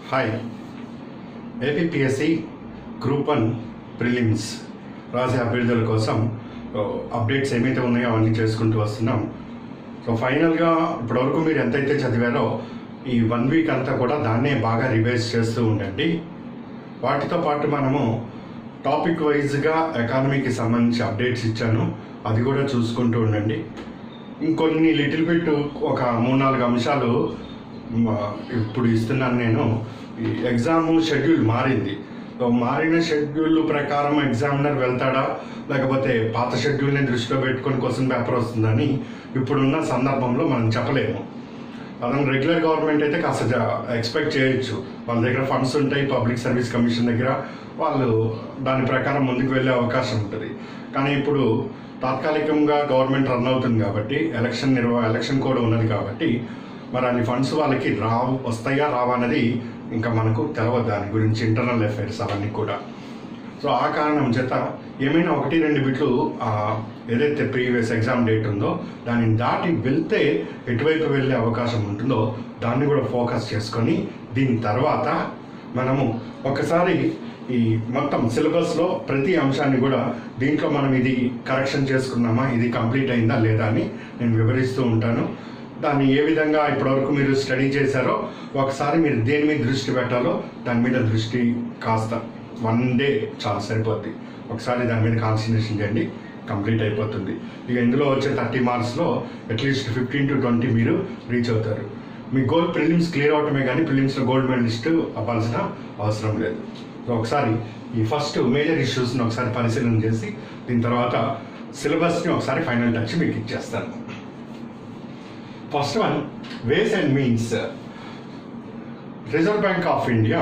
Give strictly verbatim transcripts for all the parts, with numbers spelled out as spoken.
Hi APPSC group one prelims రాసే అభ్యర్థుల కోసం అప్డేట్స్ ఏమైతే ఉన్నాయో అవన్నీ చేసుకుంటూ వస్తున్నాం. సో ఫైనల్గా ఇప్పటివరకు మీరు ఎంతైతే చదివారో ఈ వన్ వీక్ అంతా కూడా దాన్నే బాగా రివైజ్ చేస్తూ ఉండండి. వాటితో పాటు మనము టాపిక్ వైజ్గా ఎకానమీకి సంబంధించి అప్డేట్స్ ఇచ్చాను, అది కూడా చూసుకుంటూ ఉండండి. ఇంకొన్ని లిటిల్ బిట్ ఒక మూడు నాలుగు అంశాలు ఇప్పుడు ఇస్తున్నాను. నేను ఈ ఎగ్జామ్ షెడ్యూల్ మారింది. మారిన షెడ్యూల్ ప్రకారం ఎగ్జామినర్ వెళ్తాడా, లేకపోతే పాత షెడ్యూల్ని దృష్టిలో పెట్టుకొని క్వశ్చన్ పేపర్ వస్తుందని ఇప్పుడున్న సందర్భంలో మనం చెప్పలేము. అదే రెగ్యులర్ గవర్నమెంట్ అయితే కాస్త ఎక్స్పెక్ట్ చేయొచ్చు, వాళ్ళ దగ్గర ఫండ్స్ ఉంటాయి, పబ్లిక్ సర్వీస్ కమిషన్ దగ్గర వాళ్ళు దాని ప్రకారం ముందుకు వెళ్ళే అవకాశం ఉంటుంది. కానీ ఇప్పుడు తాత్కాలికంగా గవర్నమెంట్ రన్ అవుతుంది కాబట్టి, ఎలక్షన్ నిర్వహ ఎలక్షన్ కోడ్ ఉన్నది కాబట్టి మరి అన్ని ఫండ్స్ వాళ్ళకి రా వస్తాయా రావా అనేది ఇంకా మనకు తెలవదు, దాని గురించి ఇంటర్నల్ అఫైర్స్ అవన్నీ కూడా. సో ఆ కారణం చేత ఏమైనా ఒకటి రెండు బిట్లు ఏదైతే ప్రీవియస్ ఎగ్జామ్ డేట్ ఉందో దాన్ని దాటి వెళ్తే ఎటువైపు వెళ్ళే అవకాశం ఉంటుందో దాన్ని కూడా ఫోకస్ చేసుకొని దీని తర్వాత మనము ఒకసారి ఈ మొత్తం సిలబస్లో ప్రతి అంశాన్ని కూడా దీంట్లో మనం ఇది కరెక్షన్ చేసుకున్నామా, ఇది కంప్లీట్ అయిందా లేదా అని నేను వివరిస్తూ ఉంటాను. దాన్ని ఏ విధంగా ఇప్పటివరకు మీరు స్టడీ చేశారో ఒకసారి మీరు దేని మీద దృష్టి పెట్టాలో దాని మీద దృష్టి కాస్త వన్ డే చాలా సరిపోద్ది, ఒకసారి దాని మీద కాన్సన్ట్రేషన్ చేయండి, కంప్లీట్ అయిపోతుంది. ఇక ఇందులో వచ్చే థర్టీ మార్క్స్లో అట్లీస్ట్ ఫిఫ్టీన్ టు ట్వంటీ మీరు రీచ్ అవుతారు. మీ గోల్ ప్రిలిమ్స్ క్లియర్ అవటమే కానీ ప్రిలిమ్స్లో గోల్డ్ మెడలిస్ట్ అవ్వాల్సిన అవసరం లేదు. సో ఒకసారి ఈ ఫస్ట్ మేజర్ ఇష్యూస్ని ఒకసారి పరిశీలన చేసి దీని తర్వాత సిలబస్ని ఒకసారి ఫైనల్ టచ్ మీకు ఇచ్చేస్తాను. First one, ways and means. Reserve bank of India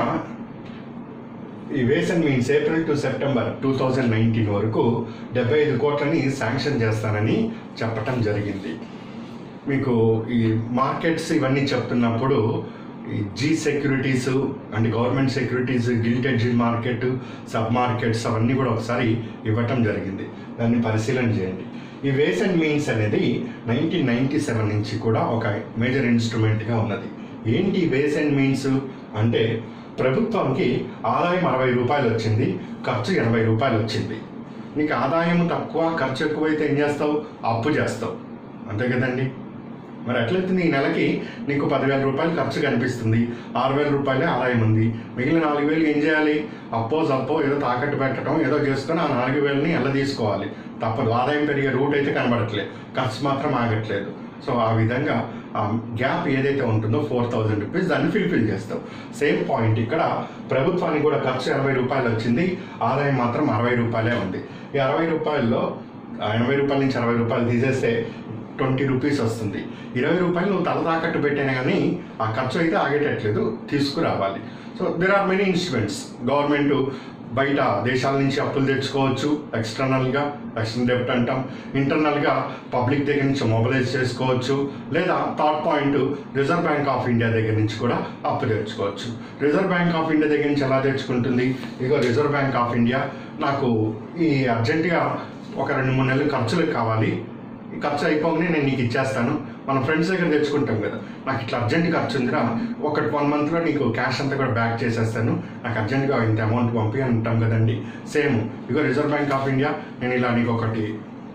ఈ ways and means April to September two thousand nineteen వరకు డెబ్బై ఐదు కోట్లని శాంక్షన్ చేస్తానని చెప్పటం జరిగింది. మీకు ఈ మార్కెట్స్ ఇవన్నీ చెప్తున్నప్పుడు ఈ G securities and government securities, గిల్టెడ్ జీ మార్కెట్, సబ్ మార్కెట్స్ అవన్నీ కూడా ఒకసారి ఇవ్వటం జరిగింది, దాన్ని పరిశీలన చేయండి. ఈ వేస్ అండ్ మీన్స్ అనేది నైన్టీన్ నైన్టీ సెవెన్ నుంచి కూడా ఒక మేజర్ ఇన్స్ట్రుమెంట్గా ఉన్నది. ఏంటి వేస్ అండ్ మీన్స్ అంటే, ప్రభుత్వానికి ఆదాయం అరవై రూపాయలు వచ్చింది, ఖర్చు ఎనభై రూపాయలు వచ్చింది. నీకు ఆదాయం తక్కువ ఖర్చు ఎక్కువైతే ఏం చేస్తావు? అప్పు చేస్తావు, అంతే కదండి. మరి ఎట్లయితే ఈ నెలకి నీకు పదివేల రూపాయలు ఖర్చు కనిపిస్తుంది, ఆరు వేల రూపాయలే ఆదాయం ఉంది, మిగిలిన నాలుగు వేలు ఏం చేయాలి? అప్పో సప్పో ఏదో తాకట్టు పెట్టడం ఏదో చేసుకొని ఆ నాలుగు వేలని ఎలా తీసుకోవాలి, తప్పదు. ఆదాయం పెరిగే రూట్ అయితే కనబడట్లేదు, ఖర్చు మాత్రం ఆగట్లేదు. సో ఆ విధంగా ఆ గ్యాప్ ఏదైతే ఉంటుందో ఫోర్ థౌజండ్ రూపీస్ దాన్ని ఫిల్ఫిల్ చేస్తావు. సేమ్ పాయింట్ ఇక్కడ ప్రభుత్వానికి కూడా ఖర్చు ఎనభై రూపాయలు వచ్చింది, ఆదాయం మాత్రం అరవై రూపాయలే ఉంది. ఈ అరవై రూపాయల్లో ఎనభై రూపాయల నుంచి అరవై రూపాయలు తీసేస్తే ట్వంటీ రూపీస్ వస్తుంది. ఇరవై రూపాయలు నువ్వు తల తాకట్టు పెట్టినా కానీ ఆ ఖర్చు అయితే ఆగేటట్లేదు, తీసుకురావాలి. So there are many instruments. Government బయట దేశాల నుంచి అప్పులు తెచ్చుకోవచ్చు, ఎక్స్టర్నల్గా ఎక్స్టర్నల్ డెబ్ట్ అంటాం, ఇంటర్నల్గా పబ్లిక్ దగ్గర నుంచి మొబిలైజ్ చేసుకోవచ్చు, లేదా third point reserve bank of India దగ్గర నుంచి కూడా అప్పు తెచ్చుకోవచ్చు. రిజర్వ్ బ్యాంక్ ఆఫ్ ఇండియా దగ్గర నుంచి ఎలా తెచ్చుకుంటుంది? ఇగో రిజర్వ్ బ్యాంక్ ఆఫ్ ఇండియా నాకు ఈ అర్జెంటుగా ఒక రెండు మూడు నెలలు ఖర్చులకు కావాలి, ఈ ఖర్చు అయిపోగానే నేను నీకు ఇచ్చేస్తాను. మన ఫ్రెండ్స్ దగ్గర తెచ్చుకుంటాం కదా, నాకు ఇట్లా అర్జెంట్ ఖర్చు ఉందిరా, ఒక వన్ మంత్లో నీకు క్యాష్ అంతా కూడా బ్యాక్ చేసేస్తాను, నాకు అర్జెంట్గా ఇంత అమౌంట్ పంపి అని ఉంటాం కదండి. సేమ్ ఇగో రిజర్వ్ బ్యాంక్ ఆఫ్ ఇండియా నేను ఇలా నీకు ఒకటి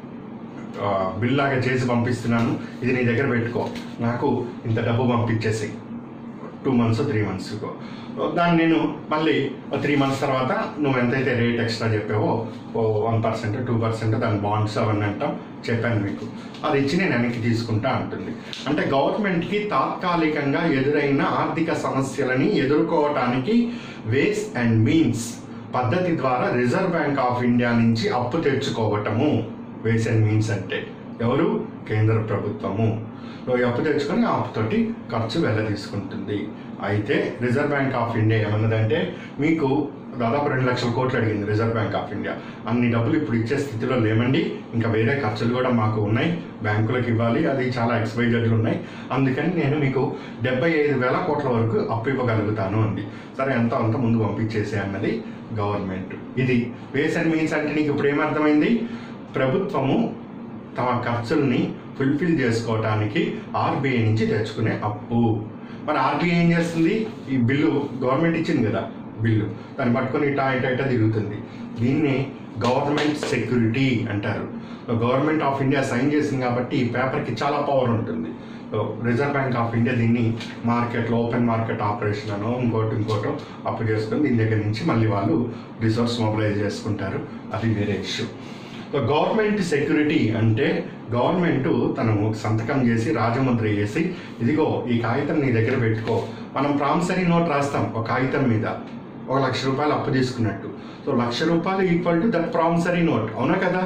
బిల్ లాగా చేసి పంపిస్తున్నాను, ఇది నీ దగ్గర పెట్టుకో, నాకు ఇంత డబ్బు పంపించేసి టూ మంత్స్ త్రీ మంత్స్కో. దాన్ని నేను మళ్ళీ త్రీ మంత్స్ తర్వాత నువ్వు ఎంతైతే రేట్ ఎక్స్ట్రా చెప్పావో వన్ పర్సెంట్ టూ పర్సెంట్ దాని బాండ్స్ అవన్నీ అంటాం, చెప్పాను మీకు, అది ఇచ్చి నేను వెనక్కి తీసుకుంటా అంటుంది. అంటే గవర్నమెంట్కి తాత్కాలికంగా ఎదురైన ఆర్థిక సమస్యలని ఎదుర్కోవటానికి వేస్ అండ్ మీన్స్ పద్ధతి ద్వారా రిజర్వ్ బ్యాంక్ ఆఫ్ ఇండియా నుంచి అప్పు తెచ్చుకోవటము వేస్ అండ్ మీన్స్ అంటే. ఎవరు? కేంద్ర ప్రభుత్వము. అప్పు తెచ్చుకొని ఆ అప్పుతోటి ఖర్చు వెళ్ళ తీసుకుంటుంది. అయితే రిజర్వ్ బ్యాంక్ ఆఫ్ ఇండియా ఏమన్నదంటే, మీకు దాదాపు రెండు లక్షల కోట్లు అడిగింది రిజర్వ్ బ్యాంక్ ఆఫ్ ఇండియా. అన్ని డబ్బులు ఇప్పుడు ఇచ్చే స్థితిలో లేమండి, ఇంకా వేరే ఖర్చులు కూడా మాకు ఉన్నాయి, బ్యాంకులకు ఇవ్వాలి, అది చాలా ఎక్స్పైజర్లు ఉన్నాయి, అందుకని నేను మీకు డెబ్బై ఐదు వేల కోట్ల వరకు అప్పు ఇవ్వగలుగుతాను అంది. సరే ఎంత అంత ముందు పంపించేసే అన్నది గవర్నమెంట్. ఇది వేస్ అండ్ మీన్స్ అంటే నీకు ఇప్పుడు ఏమర్థమైంది? ప్రభుత్వము తమ ఖర్చుల్ని ఫుల్ఫిల్ చేసుకోవటానికి ఆర్బీఐ నుంచి తెచ్చుకునే అప్పు. మరి ఆర్బీఐ ఏం చేస్తుంది? ఈ బిల్లు గవర్నమెంట్ ఇచ్చింది కదా బిల్లు, దాన్ని పట్టుకొని ఇటా ఇటా ఇటా తిరుగుతుంది. దీన్ని గవర్నమెంట్ సెక్యూరిటీ అంటారు. గవర్నమెంట్ ఆఫ్ ఇండియా సైన్ చేసింది కాబట్టి ఈ పేపర్కి చాలా పవర్ ఉంటుంది. రిజర్వ్ బ్యాంక్ ఆఫ్ ఇండియా దీన్ని మార్కెట్లో ఓపెన్ మార్కెట్ ఆపరేషన్ అనో ఇంకోటి ఇంకోటో అప్పు చేసుకొని దీని దగ్గర నుంచి మళ్ళీ వాళ్ళు రిసోర్స్ మొబిలైజ్ చేసుకుంటారు. అది వేరే ఇష్యూ. గవర్నమెంట్ సెక్యూరిటీ అంటే గవర్నమెంట్ తను సంతకం చేసి రాజముద్ర చేసి, ఇదిగో ఈ కాగితం నీ దగ్గర పెట్టుకో. మనం ప్రామిసరీ నోట్ రాస్తాం ఒక కాగితం మీద, ఒక లక్ష రూపాయలు అప్పు తీసుకున్నట్టు. సో లక్ష రూపాయలు equal to that promissory note, అవునా కదా?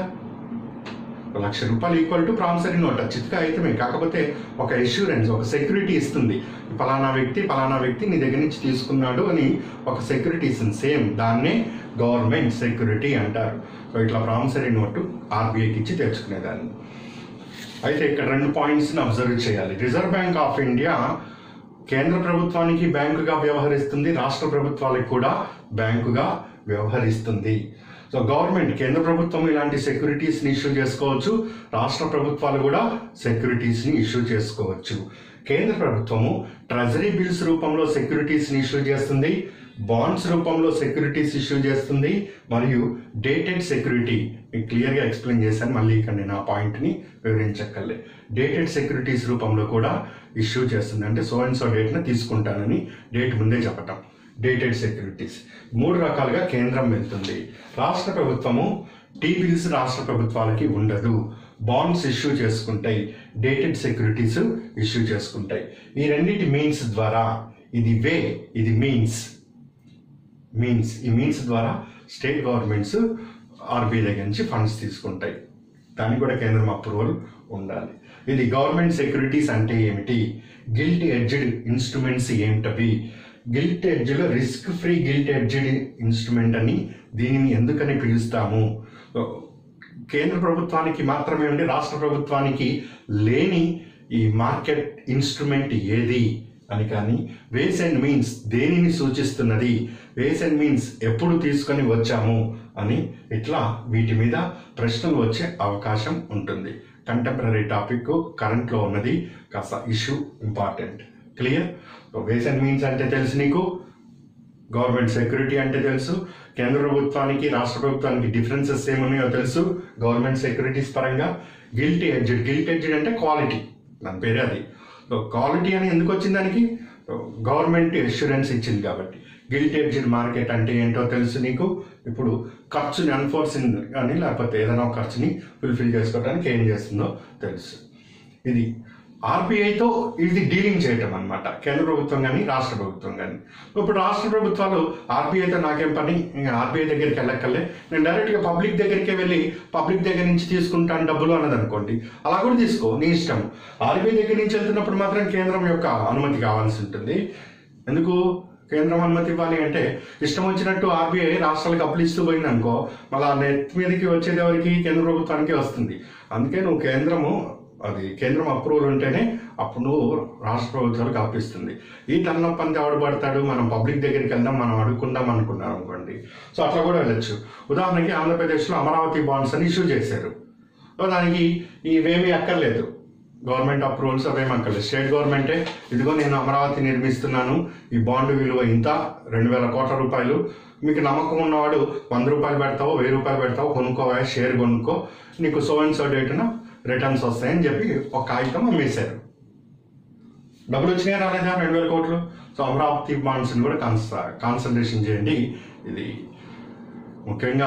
లక్ష రూపాయలు ఈక్వల్ టు ప్రామిసరీ నోట్, చిత్కా అయితమే. కాకపోతే ఒక ఇన్సూరెన్స్, ఒక సెక్యూరిటీ ఇస్తుంది. పలానా వ్యక్తి పలానా వ్యక్తి నీ దగ్గర నుంచి తీసుకున్నాడు అని ఒక సెక్యూరిటీ ఇస్తుంది. సేమ్ దాన్నే గవర్నమెంట్ సెక్యూరిటీ అంటారు. సో ఇట్లా ప్రామిసరీ నోటు ఆర్బీఐకి ఇచ్చి తెచ్చుకునేదాన్ని. అయితే ఇక్కడ రెండు పాయింట్స్ని అబ్జర్వ్ చేయాలి. రిజర్వ్ బ్యాంక్ ఆఫ్ ఇండియా కేంద్ర ప్రభుత్వానికి బ్యాంకుగా వ్యవహరిస్తుంది, రాష్ట్ర ప్రభుత్వాలకు కూడా బ్యాంకుగా వ్యవహరిస్తుంది. సో గవర్నమెంట్, కేంద్ర ప్రభుత్వం ఇలాంటి సెక్యూరిటీస్ని ఇష్యూ చేసుకోవచ్చు, రాష్ట్ర ప్రభుత్వాలు కూడా సెక్యూరిటీస్ని ఇష్యూ చేసుకోవచ్చు. కేంద్ర ప్రభుత్వము ట్రెజరీ బిల్స్ రూపంలో సెక్యూరిటీస్ని ఇష్యూ చేస్తుంది, బాండ్స్ రూపంలో సెక్యూరిటీస్ ఇష్యూ చేస్తుంది, మరియు డేటెడ్ సెక్యూరిటీ క్లియర్గా ఎక్స్ప్లెయిన్ చేశాను, మళ్ళీ ఇక్కడ నేను ఆ పాయింట్ని వివరించక్కర్లే. డేటెడ్ సెక్యూరిటీస్ రూపంలో కూడా ఇష్యూ చేస్తుంది. అంటే సో అండ్ సో డేట్ని తీసుకుంటానని డేట్ ముందే చెప్పటం. డేటెడ్ సెక్యూరిటీస్ మూడు రకాలుగా కేంద్రం వెళ్తుంది. రాష్ట్ర ప్రభుత్వము టీ బిల్స్ రాష్ట్ర ప్రభుత్వాలకి ఉండదు, బాండ్స్ ఇష్యూ చేసుకుంటాయి, డేటెడ్ సెక్యూరిటీస్ ఇష్యూ చేసుకుంటాయి. ఈ రెండింటి మీన్స్ ద్వారా, ఇది వే, ఇది మీన్స్ మీన్స్ ఈ మీన్స్ ద్వారా స్టేట్ గవర్నమెంట్స్ ఆర్బీఐ దగ్గర నుంచి ఫండ్స్ తీసుకుంటాయి. దానికి కూడా కేంద్రం అప్రూవల్ ఉండాలి. ఇది గవర్నమెంట్ సెక్యూరిటీస్ అంటే ఏమిటి, గిల్ట్ ఎడ్జ్డ్ ఇన్స్ట్రుమెంట్స్ ఏమిటవి, గిల్ట్ ఎడ్జ్లో risk free gilt edged instrument అని దీనిని ఎందుకని పిలుస్తాము, కేంద్ర ప్రభుత్వానికి మాత్రమే ఉండి రాష్ట్ర ప్రభుత్వానికి లేని ఈ మార్కెట్ ఇన్స్ట్రుమెంట్ ఏది అని, కానీ వేస్ అండ్ మీన్స్ దేనిని సూచిస్తున్నది, వేస్ అండ్ మీన్స్ ఎప్పుడు తీసుకొని వచ్చాము అని, ఇట్లా వీటి మీద ప్రశ్నలు వచ్చే అవకాశం ఉంటుంది. కంటెంపరీ టాపిక్, కరెంట్లో ఉన్నది, కాస్త issue important. Clear? Ways and means అంటే తెలుసు నీకు, గవర్నమెంట్ సెక్యూరిటీ అంటే తెలుసు, కేంద్ర ప్రభుత్వానికి రాష్ట్ర ప్రభుత్వానికి డిఫరెన్సెస్ ఏమున్నాయో తెలుసు గవర్నమెంట్ సెక్యూరిటీస్ పరంగా. గిల్ట్ ఎడ్జ్డ్, గిల్ట్ ఎడ్జ్డ్ అంటే క్వాలిటీ, దాని పేరే అది. సో క్వాలిటీ అని ఎందుకు వచ్చింది దానికి, గవర్నమెంట్ అష్యూరెన్స్ ఇచ్చింది కాబట్టి. గిల్ట్ ఎడ్జ్డ్ మార్కెట్ అంటే ఏంటో తెలుసు నీకు. ఇప్పుడు ఖర్చుని అన్ఫోర్సింగ్ కానీ లేకపోతే ఏదైనా ఖర్చుని ఫుల్ఫిల్ చేసుకోవడానికి ఏం చేస్తుందో తెలుసు. ఇది ఆర్బీఐతో ఇది డీలింగ్ చేయటం అనమాట, కేంద్ర ప్రభుత్వం కానీ రాష్ట్ర ప్రభుత్వం కానీ. ఇప్పుడు రాష్ట్ర ప్రభుత్వాలు ఆర్బీఐతో నాకేం పని, ఆర్బీఐ దగ్గరికి వెళ్ళక్కర్లే, నేను డైరెక్ట్గా పబ్లిక్ దగ్గరికే వెళ్ళి పబ్లిక్ దగ్గర నుంచి తీసుకుంటాను డబ్బులు అన్నది అనుకోండి, అలా కూడా తీసుకో, నీ ఇష్టం. ఆర్బీఐ దగ్గర నుంచి వెళ్తున్నప్పుడు మాత్రం కేంద్రం యొక్క అనుమతి కావాల్సి ఉంటుంది. ఎందుకు కేంద్రం అనుమతి ఇవ్వాలి అంటే, ఇష్టం వచ్చినట్టు ఆర్బీఐ రాష్ట్రాలకు అప్పులు ఇస్తూ పోయింది అనుకో, మళ్ళీ నెట్ మీదకి వచ్చేది ఎవరికి, కేంద్ర ప్రభుత్వానికి వస్తుంది. అందుకే నువ్వు కేంద్రము అది కేంద్రం అప్రూవల్ ఉంటేనే అప్పుడు నువ్వు రాష్ట్ర ప్రభుత్వాలకు అప్పిస్తుంది. ఈ తలనొప్పంతా ఎవడు పడతాడు, మనం పబ్లిక్ దగ్గరికి వెళ్దాం, మనం అడుక్కుందాం అనుకున్నాం అనుకోండి. సో అట్లా కూడా వెళ్ళొచ్చు. ఉదాహరణకి ఆంధ్రప్రదేశ్లో అమరావతి బాండ్స్ అని ఇష్యూ చేశారు. దానికి ఇవేమీ అక్కర్లేదు, గవర్నమెంట్ అప్రూవల్స్ అవేమి అక్కర్లేదు. స్టేట్ గవర్నమెంటే ఇదిగో నేను అమరావతి నిర్మిస్తున్నాను, ఈ బాండ్ విలువ ఇంత రెండు వేల కోట్ల రూపాయలు, మీకు నమ్మకం ఉన్నవాడు వంద రూపాయలు పెడతావో వెయ్యి రూపాయలు పెడతావో కొనుక్కోవా, షేర్ కొనుక్కో, నీకు సో అండ్ సో డేట్న రిటర్న్స్ వస్తాయని చెప్పి ఒక కాగితం అమ్మేశారు. డబ్బులు వచ్చినాయా రాలేదా, రెండు వేల కోట్లు. సో అమరావతి బాండ్స్ని కూడా కాన్స్ కాన్సన్ట్రేషన్ చేయండి. ఇది ముఖ్యంగా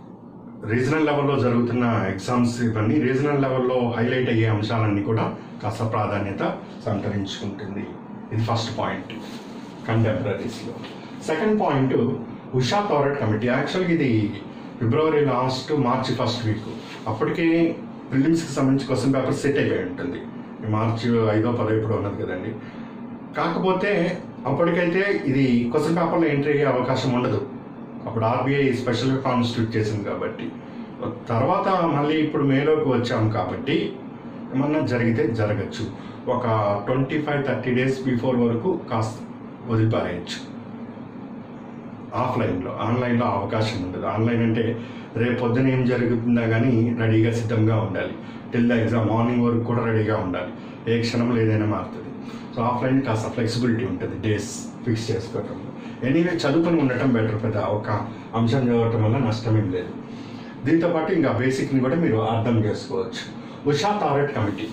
రీజనల్ లెవెల్లో జరుగుతున్న ఎగ్జామ్స్, ఇవన్నీ రీజనల్ లెవెల్లో హైలైట్ అయ్యే అంశాలన్నీ కూడా కాస్త ప్రాధాన్యత సంతరించుకుంటుంది. ఇది ఫస్ట్ పాయింట్ కంటెంపరీస్లో. Second point, Usha Thorat committee. యాక్చువల్గా ఇది ఫిబ్రవరి లాస్ట్ మార్చి ఫస్ట్ వీక్, అప్పటికే ప్రిలిమ్స్కి సంబంధించి క్వశ్చన్ పేపర్ సెట్ అయిపోయి ఉంటుంది. మార్చి ఐదో పదో ఇప్పుడు ఉన్నది కదండి. కాకపోతే అప్పటికైతే ఇది క్వశ్చన్ పేపర్లో ఎంట్రీ అయ్యే అవకాశం ఉండదు, అప్పుడు ఆర్బీఐ స్పెషల్గా కాన్స్టిట్యూట్ చేసింది కాబట్టి. తర్వాత మళ్ళీ ఇప్పుడు మేలోకి వచ్చాము కాబట్టి ఏమన్నా జరిగితే జరగచ్చు. ఒక twenty five thirty days before వరకు కాస్త వదిలిపారేయచ్చు ఆఫ్లైన్లో. ఆన్లైన్లో అవకాశం ఉండదు. ఆన్లైన్ అంటే రేపు పొద్దున ఏం జరుగుతుందా కానీ రెడీగా సిద్ధంగా ఉండాలి. టిల్ ద ఎగ్జామ్ మార్నింగ్ వరకు కూడా రెడీగా ఉండాలి, ఏ క్షణంలో ఏదైనా మారుతుంది. సో ఆఫ్లైన్ కాస్త ఫ్లెక్సిబిలిటీ ఉంటుంది డేస్ ఫిక్స్ చేసుకోవటం. ఎనీవే చదువుకొని ఉండటం బెటర్, పెద్ద ఒక అంశం చదవటం వల్ల నష్టమేం లేదు. దీంతోపాటు ఇంకా బేసిక్ని కూడా మీరు అర్థం చేసుకోవచ్చు. ఉషా థారెట్ కమిటీ,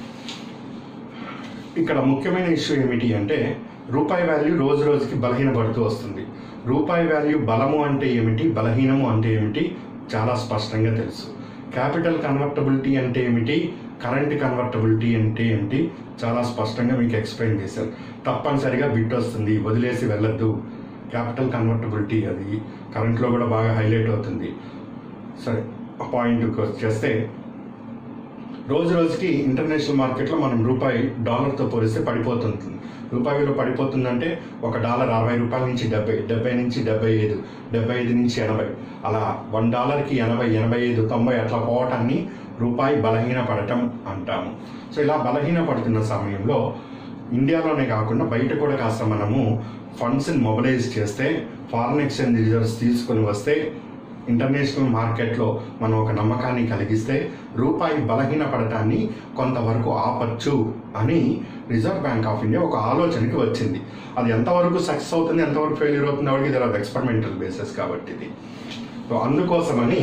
ఇక్కడ ముఖ్యమైన ఇష్యూ ఏమిటి అంటే రూపాయి వాల్యూ రోజు రోజుకి బలహీనపడుతూ వస్తుంది. రూపాయి వాల్యూ బలము అంటే ఏమిటి, బలహీనము అంటే ఏమిటి చాలా స్పష్టంగా తెలుసు. క్యాపిటల్ కన్వర్టబిలిటీ అంటే ఏమిటి, కరెంట్ కన్వర్టబిలిటీ అంటే ఏమిటి చాలా స్పష్టంగా మీకు ఎక్స్ప్లెయిన్ చేశారు. తప్పనిసరిగా బిట్ వస్తుంది, వదిలేసి వెళ్ళొద్దు. క్యాపిటల్ కన్వర్టబిలిటీ అది కరెంట్లో కూడా బాగా హైలైట్ అవుతుంది. సరే, ఆ పాయింట్కి వచ్చేస్తే రోజు రోజుకి ఇంటర్నేషనల్ మార్కెట్లో మనం రూపాయి డాలర్తో పోలిస్తే పడిపోతుంది. రూపాయి విలువ పడిపోతుందంటే ఒక డాలర్ అరవై రూపాయల నుంచి డెబ్బై, డెబ్బై నుంచి డెబ్బై ఐదు, డెబ్బై ఐదు నుంచి ఎనభై, అలా వన్ డాలర్కి ఎనభై, ఎనభై ఐదు, తొంభై అట్లా పోవటాన్ని రూపాయి బలహీన పడటం అంటాము. సో ఇలా బలహీన పడుతున్న సమయంలో ఇండియాలోనే కాకుండా బయట కూడా కాస్త మనము ఫండ్స్ని మొబిలైజ్ చేస్తే, ఫారిన్ ఎక్స్చేంజ్ రిజర్వ్స్ తీసుకొని వస్తే, ఇంటర్నేషనల్ మార్కెట్లో మనం ఒక నమ్మకాన్ని కలిగిస్తే రూపాయి బలహీన పడటాన్ని కొంతవరకు ఆపచ్చు అని రిజర్వ్ బ్యాంక్ ఆఫ్ ఇండియా ఒక ఆలోచనకి వచ్చింది. అది ఎంతవరకు సక్సెస్ అవుతుంది, ఎంతవరకు ఫెయిల్యూర్ అవుతుంది ఎవరికి తెలియదు, ఎక్స్పెరిమెంటల్ బేసిస్ కాబట్టి ఇది. సో అందుకోసమని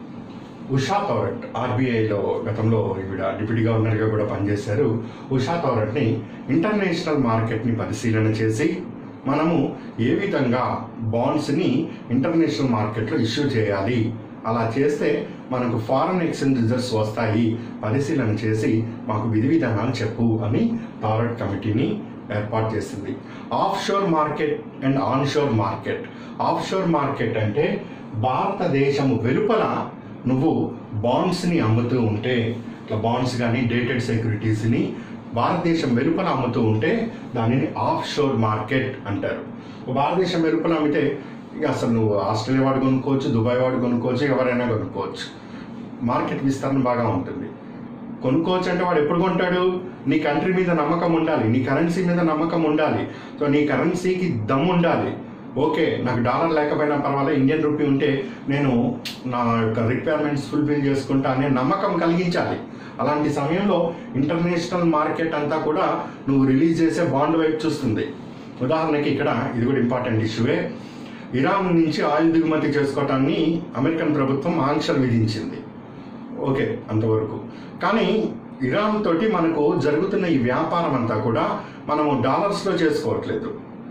ఉషా థారెట్, ఆర్బీఐలో గతంలో ఈవిడ డిప్యూటీ గవర్నర్గా కూడా పనిచేశారు. ఉషా థారెట్ని ఇంటర్నేషనల్ మార్కెట్ని పరిశీలన చేసి మనము ఏ విధంగా బాండ్స్ని ఇంటర్నేషనల్ మార్కెట్లో ఇష్యూ చేయాలి, అలా చేస్తే మనకు ఫారెన్ ఎక్స్చేంజ్ రిజర్వ్స్ వస్తాయి, పరిశీలన చేసి మాకు విధి విధానాలు చెప్పు అని థారెట్ కమిటీని ఏర్పాటు చేసింది. Offshore market and onshore market. Offshore market అంటే భారతదేశము వెలుపల నువ్వు బాండ్స్ని అమ్ముతూ ఉంటే, ఇట్లా బాండ్స్ కానీ డేటెడ్ సెక్యూరిటీస్ని భారతదేశం వెలుపల అమ్ముతూ ఉంటే దానిని ఆఫ్ షోర్ మార్కెట్ అంటారు. భారతదేశం వెలుపల అమ్మితే ఇక అసలు నువ్వు ఆస్ట్రేలియా వాడు కొనుక్కోవచ్చు, దుబాయ్ వాడు కొనుక్కోవచ్చు, ఎవరైనా కొనుక్కోవచ్చు. మార్కెట్ విస్తరణ బాగా ఉంటుంది. కొనుక్కోవచ్చు అంటే వాడు ఎప్పుడు కొంటాడు, నీ కంట్రీ మీద నమ్మకం ఉండాలి, నీ కరెన్సీ మీద నమ్మకం ఉండాలి. సో నీ కరెన్సీకి దమ్ ఉండాలి. ఓకే, నాకు డాలర్ లేకపోయినా పర్వాలేదు, ఇండియన్ రూపీ ఉంటే నేను నా యొక్క రిక్వైర్మెంట్స్ ఫుల్ఫిల్ చేసుకుంటా అనే నమ్మకం కలిగించాలి. అలాంటి సమయంలో ఇంటర్నేషనల్ మార్కెట్ అంతా కూడా నువ్వు రిలీజ్ చేసే బాండ్ వైపు చూస్తుంది. ఉదాహరణకి ఇక్కడ ఇది కూడా ఇంపార్టెంట్ ఇష్యూవే, ఇరాన్ నుంచి ఆయిల్ దిగుమతి చేసుకోవటాన్ని అమెరికన్ ప్రభుత్వం ఆంక్షలు విధించింది. ఓకే, అంతవరకు. కానీ ఇరాన్ తోటి మనకు జరుగుతున్న ఈ వ్యాపారం అంతా కూడా మనము డాలర్స్లో చేసుకోవట్లేదు,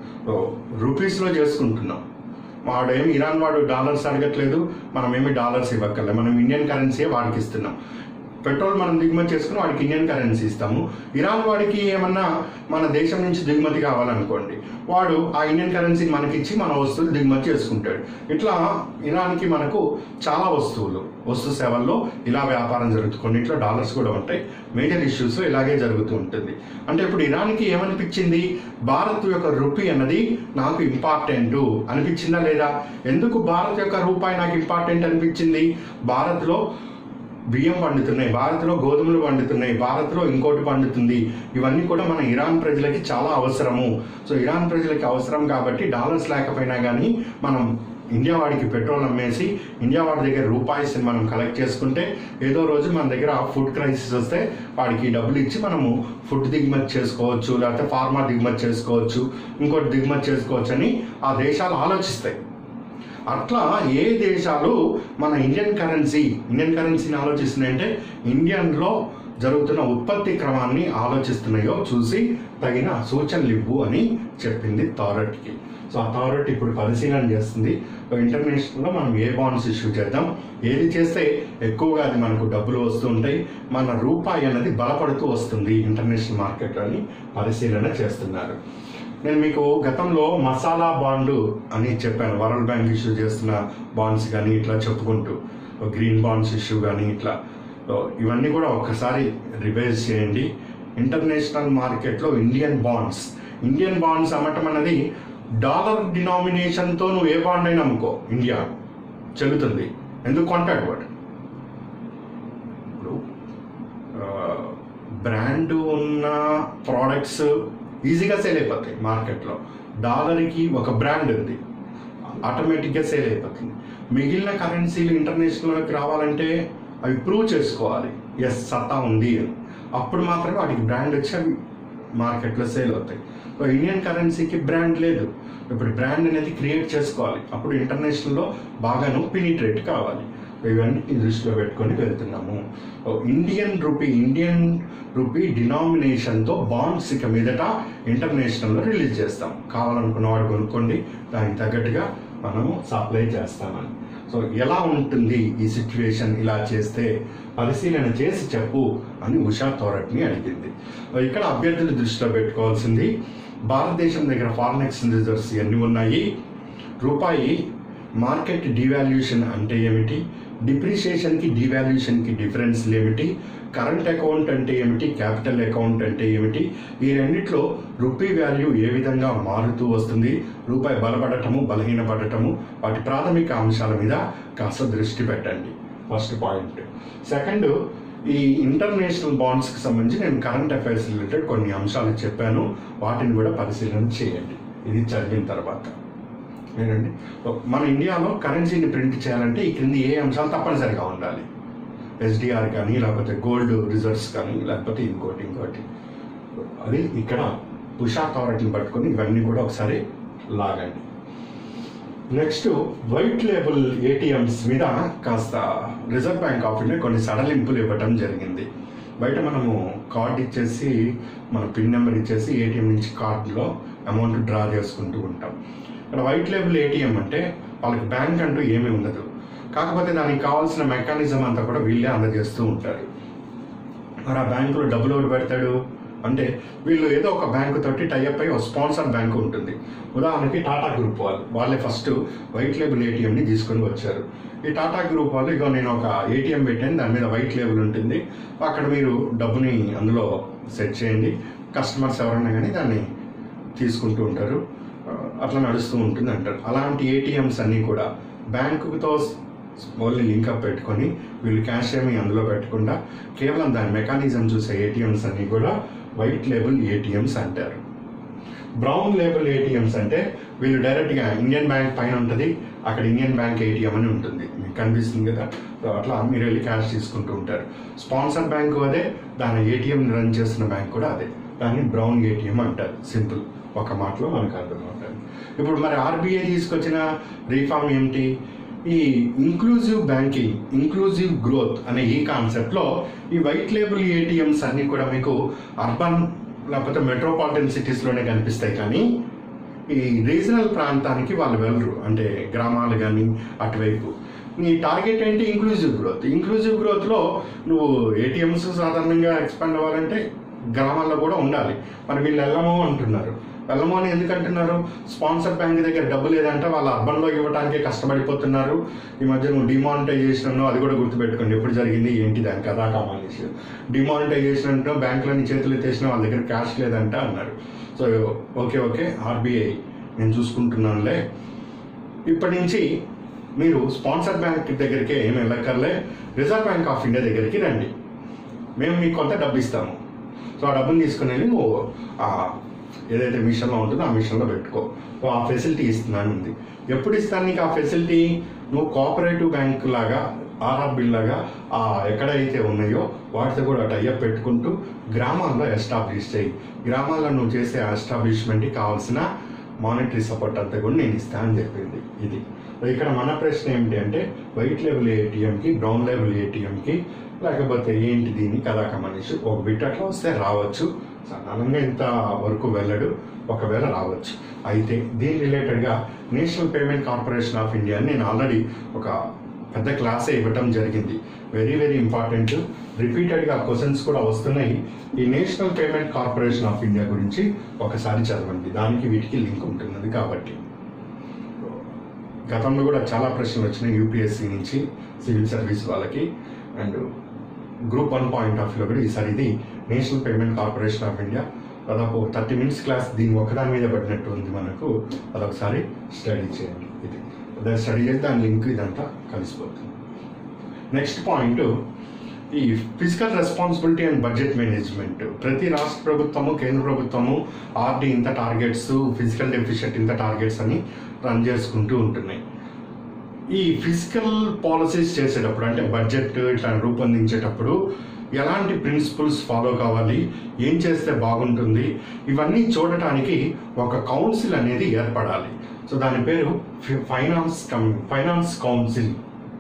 రూపీస్లో చేసుకుంటున్నాం. వాడేమి ఇరాన్ వాడు డాలర్స్ అడగట్లేదు, మనమేమి డాలర్స్ ఇవ్వక్కర్లేదు, మనం ఇండియన్ కరెన్సీ వాడికి ఇస్తున్నాం. పెట్రోల్ మనం దిగుమతి చేసుకుని వాడికి ఇండియన్ కరెన్సీ ఇస్తాము. ఇరాన్ వాడికి ఏమన్నా మన దేశం నుంచి దిగుమతి కావాలనుకోండి, వాడు ఆ ఇండియన్ కరెన్సీని మనకిచ్చి మన వస్తువులు దిగుమతి చేసుకుంటాడు. ఇట్లా ఇరాన్కి మనకు చాలా వస్తువులు, వస్తు సేవల్లో ఇలా వ్యాపారం జరుగుతుంది. కొన్నిట్లో డాలర్స్ కూడా ఉంటాయి. మేజర్ ఇష్యూస్ ఇలాగే జరుగుతూ ఉంటుంది. అంటే ఇప్పుడు ఇరాన్కి ఏమనిపించింది, భారత్ యొక్క రూపీ అన్నది నాకు ఇంపార్టెంట్ అనిపించిందా లేదా? ఎందుకు భారత్ యొక్క రూపాయి నాకు ఇంపార్టెంట్ అనిపించింది? భారత్లో బియ్యం పండుతున్నాయి, భారత్లో గోధుమలు పండుతున్నాయి, భారత్లో ఇంకోటి పండుతుంది. ఇవన్నీ కూడా మన ఇరాన్ ప్రజలకి చాలా అవసరము. సో ఇరాన్ ప్రజలకి అవసరం కాబట్టి డాలర్స్ లేకపోయినా కానీ మనం ఇండియా వాడికి పెట్రోల్ అమ్మేసి ఇండియా వాడి దగ్గర రూపాయిస్ని మనం కలెక్ట్ చేసుకుంటే ఏదో రోజు మన దగ్గర ఫుడ్ క్రైసిస్ వస్తే వాడికి డబ్బులు ఇచ్చి మనము ఫుడ్ దిగుమతి చేసుకోవచ్చు, లేకపోతే ఫార్మా దిగుమతి చేసుకోవచ్చు, ఇంకోటి దిగుమతి చేసుకోవచ్చు అని ఆ దేశాలు ఆలోచిస్తాయి. అట్లా ఏ దేశాలు మన ఇండియన్ కరెన్సీ ఇండియన్ కరెన్సీని ఆలోచిస్తున్నాయంటే ఇండియన్లో జరుగుతున్న ఉత్పత్తి క్రమాన్ని ఆలోచిస్తున్నాయో చూసి తగిన సూచనలు ఇవ్వు అని చెప్పింది థారెట్కి. సో ఆ థారెట్ ఇప్పుడు పరిశీలన చేస్తుంది. ఇంటర్నేషనల్లో మనం ఏ బాండ్స్ ఇష్యూ చేద్దాం, ఏది చేస్తే ఎక్కువగా అది మనకు డబ్బులు వస్తూ ఉంటాయి, మన రూపాయి అన్నది బలపడుతూ వస్తుంది ఇంటర్నేషనల్ మార్కెట్లో అని పరిశీలన చేస్తున్నారు. నేను మీకు గతంలో మసాలా బాండు అని చెప్పాను, వరల్డ్ బ్యాంక్ ఇష్యూ చేస్తున్న బాండ్స్ కానీ ఇట్లా చెప్పుకుంటూ గ్రీన్ బాండ్స్ ఇష్యూ కానీ ఇట్లా ఇవన్నీ కూడా ఒక్కసారి రివైజ్ చేయండి. ఇంటర్నేషనల్ మార్కెట్లో ఇండియన్ బాండ్స్ ఇండియన్ బాండ్స్ అమ్మటం అన్నది డాలర్ డినామినేషన్తో నువ్వు ఏ బాండ్ అయినా అమ్ముకో, ఇండియా చెల్లుతుంది. ఎందుకు కొంటాడు వాడు? ఇప్పుడు బ్రాండ్ ఉన్న ప్రోడక్ట్స్ ఈజీగా సేల్ అయిపోతాయి మార్కెట్లో. డాలర్కి ఒక బ్రాండ్ ఉంది, ఆటోమేటిక్గా సేల్ అయిపోతుంది. మిగిలిన కరెన్సీలు ఇంటర్నేషనల్లోకి రావాలంటే అవి ప్రూవ్ చేసుకోవాలి, ఎస్ సత్తా ఉంది అని. అప్పుడు మాత్రమే వాటికి బ్రాండ్ వచ్చి అవి మార్కెట్లో సేల్ అవుతాయి. సో ఇండియన్ కరెన్సీకి బ్రాండ్ లేదు. ఇప్పుడు బ్రాండ్ అనేది క్రియేట్ చేసుకోవాలి. అప్పుడు ఇంటర్నేషనల్లో బాగాను పినిట్రేట్ కావాలి. ఇవన్నీ దృష్టిలో పెట్టుకొని వెళ్తున్నాము. ఇండియన్ రూపీ ఇండియన్ రూపీ డినామినేషన్తో బాండ్స్ ఇక మీదట ఇంటర్నేషనల్లో రిలీజ్ చేస్తాం. కావాలనుకున్న వాడు కొనుక్కోండి, దానికి తగ్గట్టుగా మనము సప్లై చేస్తామని. సో ఎలా ఉంటుంది ఈ సిచ్యువేషన్ ఇలా చేస్తే, పరిశీలన చేసి చెప్పు అని ఉషా థోరట్ని అడిగింది. ఇక్కడ అభ్యర్థులు దృష్టిలో పెట్టుకోవాల్సింది, భారతదేశం దగ్గర ఫారిన్ ఎక్స్చేంజ్ రిజర్వ్స్ ఎన్ని ఉన్నాయి, రూపాయి మార్కెట్ డివాల్యూషన్ అంటే ఏమిటి, డిప్రిషియేషన్కి డివాల్యూషన్కి డిఫరెన్స్లు ఏమిటి, కరెంట్ అకౌంట్ అంటే ఏమిటి, క్యాపిటల్ అకౌంట్ అంటే ఏమిటి, ఈ రెండిట్లో రూపీ వాల్యూ ఏ విధంగా మారుతూ వస్తుంది, రూపాయి బలపడటము బలహీనపడటము, వాటి ప్రాథమిక అంశాల మీద కాస్త దృష్టి పెట్టండి. First point. సెకండ్, ఈ ఇంటర్నేషనల్ బాండ్స్కి సంబంధించి నేను కరెంట్ అఫైర్స్ రిలేటెడ్ కొన్ని అంశాలు చెప్పాను, వాటిని కూడా పరిశీలన చేయండి ఇది చదివిన తర్వాత. ఏంటండి, మన ఇండియాలో కరెన్సీని ప్రింట్ చేయాలంటే ఈ క్రింది ఏ అంశాలు తప్పనిసరిగా ఉండాలి. ఎస్డిఆర్ కానీ, లేకపోతే గోల్డ్ రిజర్వ్స్ కానీ, లేకపోతే ఇంకోటి ఇంకోటి అది ఇక్కడ ఉషా థారట్ని పట్టుకొని ఇవన్నీ కూడా ఒకసారి లాగండి. నెక్స్ట్, వైట్ లేబుల్ ఏటీఎంస్ మీద కాస్త రిజర్వ్ బ్యాంక్ ఆఫ్ ఇండియా కొన్ని సడలింపులు ఇవ్వటం జరిగింది. బయట మనము కార్డ్ ఇచ్చేసి మన పిన్ నెంబర్ ఇచ్చేసి ఏటీఎం నుంచి కార్డులో అమౌంట్ డ్రా చేసుకుంటూ ఉంటాం. ఇక్కడ వైట్ లేబుల్ ఏటీఎం అంటే వాళ్ళకి బ్యాంక్ అంటూ ఏమీ ఉండదు, కాకపోతే దానికి కావాల్సిన మెకానిజం అంతా కూడా వీళ్ళే అందజేస్తూ ఉంటారు. మరి ఆ బ్యాంకులో డబ్బులు ఎవరు పెడతాడు అంటే, వీళ్ళు ఏదో ఒక బ్యాంకు తోటి టైఅప్ అయ్యి ఒక స్పాన్సర్ బ్యాంకు ఉంటుంది. ఉదాహరణకి టాటా గ్రూప్ వాళ్ళు వాళ్ళే ఫస్ట్ వైట్ లేబుల్ ఏటీఎంని తీసుకొని వచ్చారు. ఈ టాటా గ్రూప్ వాళ్ళు ఇగో నేను ఒక ఏటీఎం పెట్టాను, దాని మీద వైట్ లేబుల్ ఉంటుంది, అక్కడ మీరు డబ్బుని అందులో సెట్ చేయండి, కస్టమర్స్ ఎవరన్నా కానీ దాన్ని తీసుకుంటూ ఉంటారు, అట్లా నడుస్తూ ఉంటుంది అంటారు. అలాంటి ఏటీఎంస్ అన్నీ కూడా బ్యాంకుతో ఓన్లీ లింకప్ పెట్టుకొని వీళ్ళు క్యాష్ ఏమీ అందులో పెట్టకుండా కేవలం దాని మెకానిజం చూసే ఏటీఎంస్ అన్నీ కూడా వైట్ లేబుల్ ఏటీఎంస్ అంటారు. బ్రౌన్ లేబుల్ ఏటీఎంస్ అంటే వీళ్ళు డైరెక్ట్గా ఇండియన్ బ్యాంక్ పైన ఉంటుంది, అక్కడ ఇండియన్ బ్యాంక్ ఏటీఎం అని ఉంటుంది, మీకు కనిపిస్తుంది కదా, అట్లా మీరు వెళ్ళి క్యాష్ తీసుకుంటూ ఉంటారు. స్పాన్సర్ బ్యాంకు అదే, దాని ఏటీఎం రన్ చేస్తున్న బ్యాంక్ కూడా అదే, దాన్ని బ్రౌన్ ఏటీఎం అంటారు. సింపుల్, ఒక మాటలో మనకు అర్థమవుతుంది. ఇప్పుడు మరి ఆర్బీఐ తీసుకొచ్చిన రీఫార్మ్ ఏమిటి, ఈ ఇంక్లూజివ్ బ్యాంకింగ్, ఇంక్లూజివ్ గ్రోత్ అనే ఈ కాన్సెప్ట్లో ఈ వైట్ లేబుల్ ఏటీఎంస్ అన్నీ కూడా మీకు అర్బన్ లేకపోతే మెట్రోపాలిటన్ సిటీస్లోనే కనిపిస్తాయి, కానీ ఈ రీజనల్ ప్రాంతానికి వాళ్ళు వెళ్ళరు, అంటే గ్రామాలు కానీ అటువైపు. నీ టార్గెట్ ఏంటి, ఇంక్లూజివ్ గ్రోత్. ఇంక్లూజివ్ గ్రోత్లో నువ్వు ఏటీఎంస్ సాధారణంగా ఎక్స్పాండ్ అవ్వాలంటే గ్రామాల్లో కూడా ఉండాలి. మరి వీళ్ళు వెళ్ళము అంటున్నారు. వెళ్ళము అని ఎందుకు అంటున్నారు, స్పాన్సర్ బ్యాంక్ దగ్గర డబ్బు లేదంటే వాళ్ళు అర్బన్లో ఇవ్వడానికే కష్టపడిపోతున్నారు. ఈ మధ్య నువ్వు డిమానిటైజేషన్ అది కూడా గుర్తుపెట్టుకోండి, ఎప్పుడు జరిగింది ఏంటి దాని కథా కామాలేసి. డిమానిటైజేషన్ అంటే బ్యాంకులని చేతులు ఎత్తేసిన వాళ్ళ దగ్గర క్యాష్ లేదంట అన్నారు. సో ఓకే ఓకే ఆర్బీఐ నేను చూసుకుంటున్నానులే, ఇప్పటి నుంచి మీరు స్పాన్సర్ బ్యాంక్ దగ్గరికి ఏమి వెళ్ళక్కర్లే, రిజర్వ్ బ్యాంక్ ఆఫ్ ఇండియా దగ్గరికి రండి, మేము మీకు కొంత డబ్బు ఇస్తాము. సో ఆ డబ్బుని తీసుకుని వెళ్ళి నువ్వు ఏదైతే మిషన్లో ఉంటుందో ఆ మిషన్లో పెట్టుకో, ఆ ఫెసిలిటీ ఇస్తున్నాను ఉంది. ఎప్పుడు ఇస్తాను నీకు ఆ ఫెసిలిటీ, నువ్వు కోఆపరేటివ్ బ్యాంక్ లాగా ఆర్ఆర్బి లాగా ఎక్కడైతే ఉన్నాయో వాటితో కూడా టైఅప్ పెట్టుకుంటూ గ్రామాల్లో ఎస్టాబ్లిష్ చేయి. గ్రామాల్లో నువ్వు చేసే ఎస్టాబ్లిష్మెంట్కి కావాల్సిన మానిటరీ సపోర్ట్ అంతా కూడా నేను ఇస్తాను అని చెప్పింది. ఇది ఇక్కడ మన ప్రశ్న ఏమిటి అంటే, వైట్ లేబుల్ ఏటీఎంకి బ్రౌన్ లేబుల్ ఏటీఎంకి లేకపోతే ఏంటి దీన్ని కథా కమనేసి ఒక బిట్ అట్లా వస్తే రావచ్చు, సాధారణంగా ఇంత వరకు వెళ్ళడు, ఒకవేళ రావచ్చు. అయితే దీని రిలేటెడ్గా national payment corporation of India నేను ఆల్రెడీ ఒక పెద్ద క్లాసే ఇవ్వటం జరిగింది, వెరీ వెరీ ఇంపార్టెంట్, రిపీటెడ్గా క్వశ్చన్స్ కూడా వస్తున్నాయి. ఈ national payment corporation of India గురించి ఒకసారి చదవండి, దానికి వీటికి లింక్ ఉంటున్నది. కాబట్టి గతంలో కూడా చాలా ప్రశ్నలు వచ్చినాయి యూపీఎస్సీ నుంచి సివిల్ సర్వీస్ వాళ్ళకి, and group one point of వ్యూలో కూడా ఈసారి ఇది national payment corporation of India దాదాపు థర్టీ మినిట్స్ క్లాస్ దీని ఒకదాని మీద పడినట్టు ఉంది మనకు, అదొకసారి స్టడీ చేయండి. ఇది దాన్ని స్టడీ చేసి దాని లింక్ ఇదంతా కలిసిపోతుంది. నెక్స్ట్ పాయింట్, ఈ physical responsibility and budget management. ప్రతి రాష్ట్ర ప్రభుత్వము కేంద్ర ప్రభుత్వము ఆర్డీ ఇంత టార్గెట్స్, ఫిజికల్ డెఫిషియెంట్ ఇంత టార్గెట్స్ అని రన్ చేసుకుంటూ ఉంటున్నాయి. ఈ ఫిజికల్ పాలసీస్ చేసేటప్పుడు అంటే బడ్జెట్ ఇట్లా రూపొందించేటప్పుడు ఎలాంటి ప్రిన్సిపల్స్ ఫాలో కావాలి, ఏం చేస్తే బాగుంటుంది, ఇవన్నీ చూడటానికి ఒక కౌన్సిల్ అనేది ఏర్పడాలి. సో దాని పేరు finance cum finance council.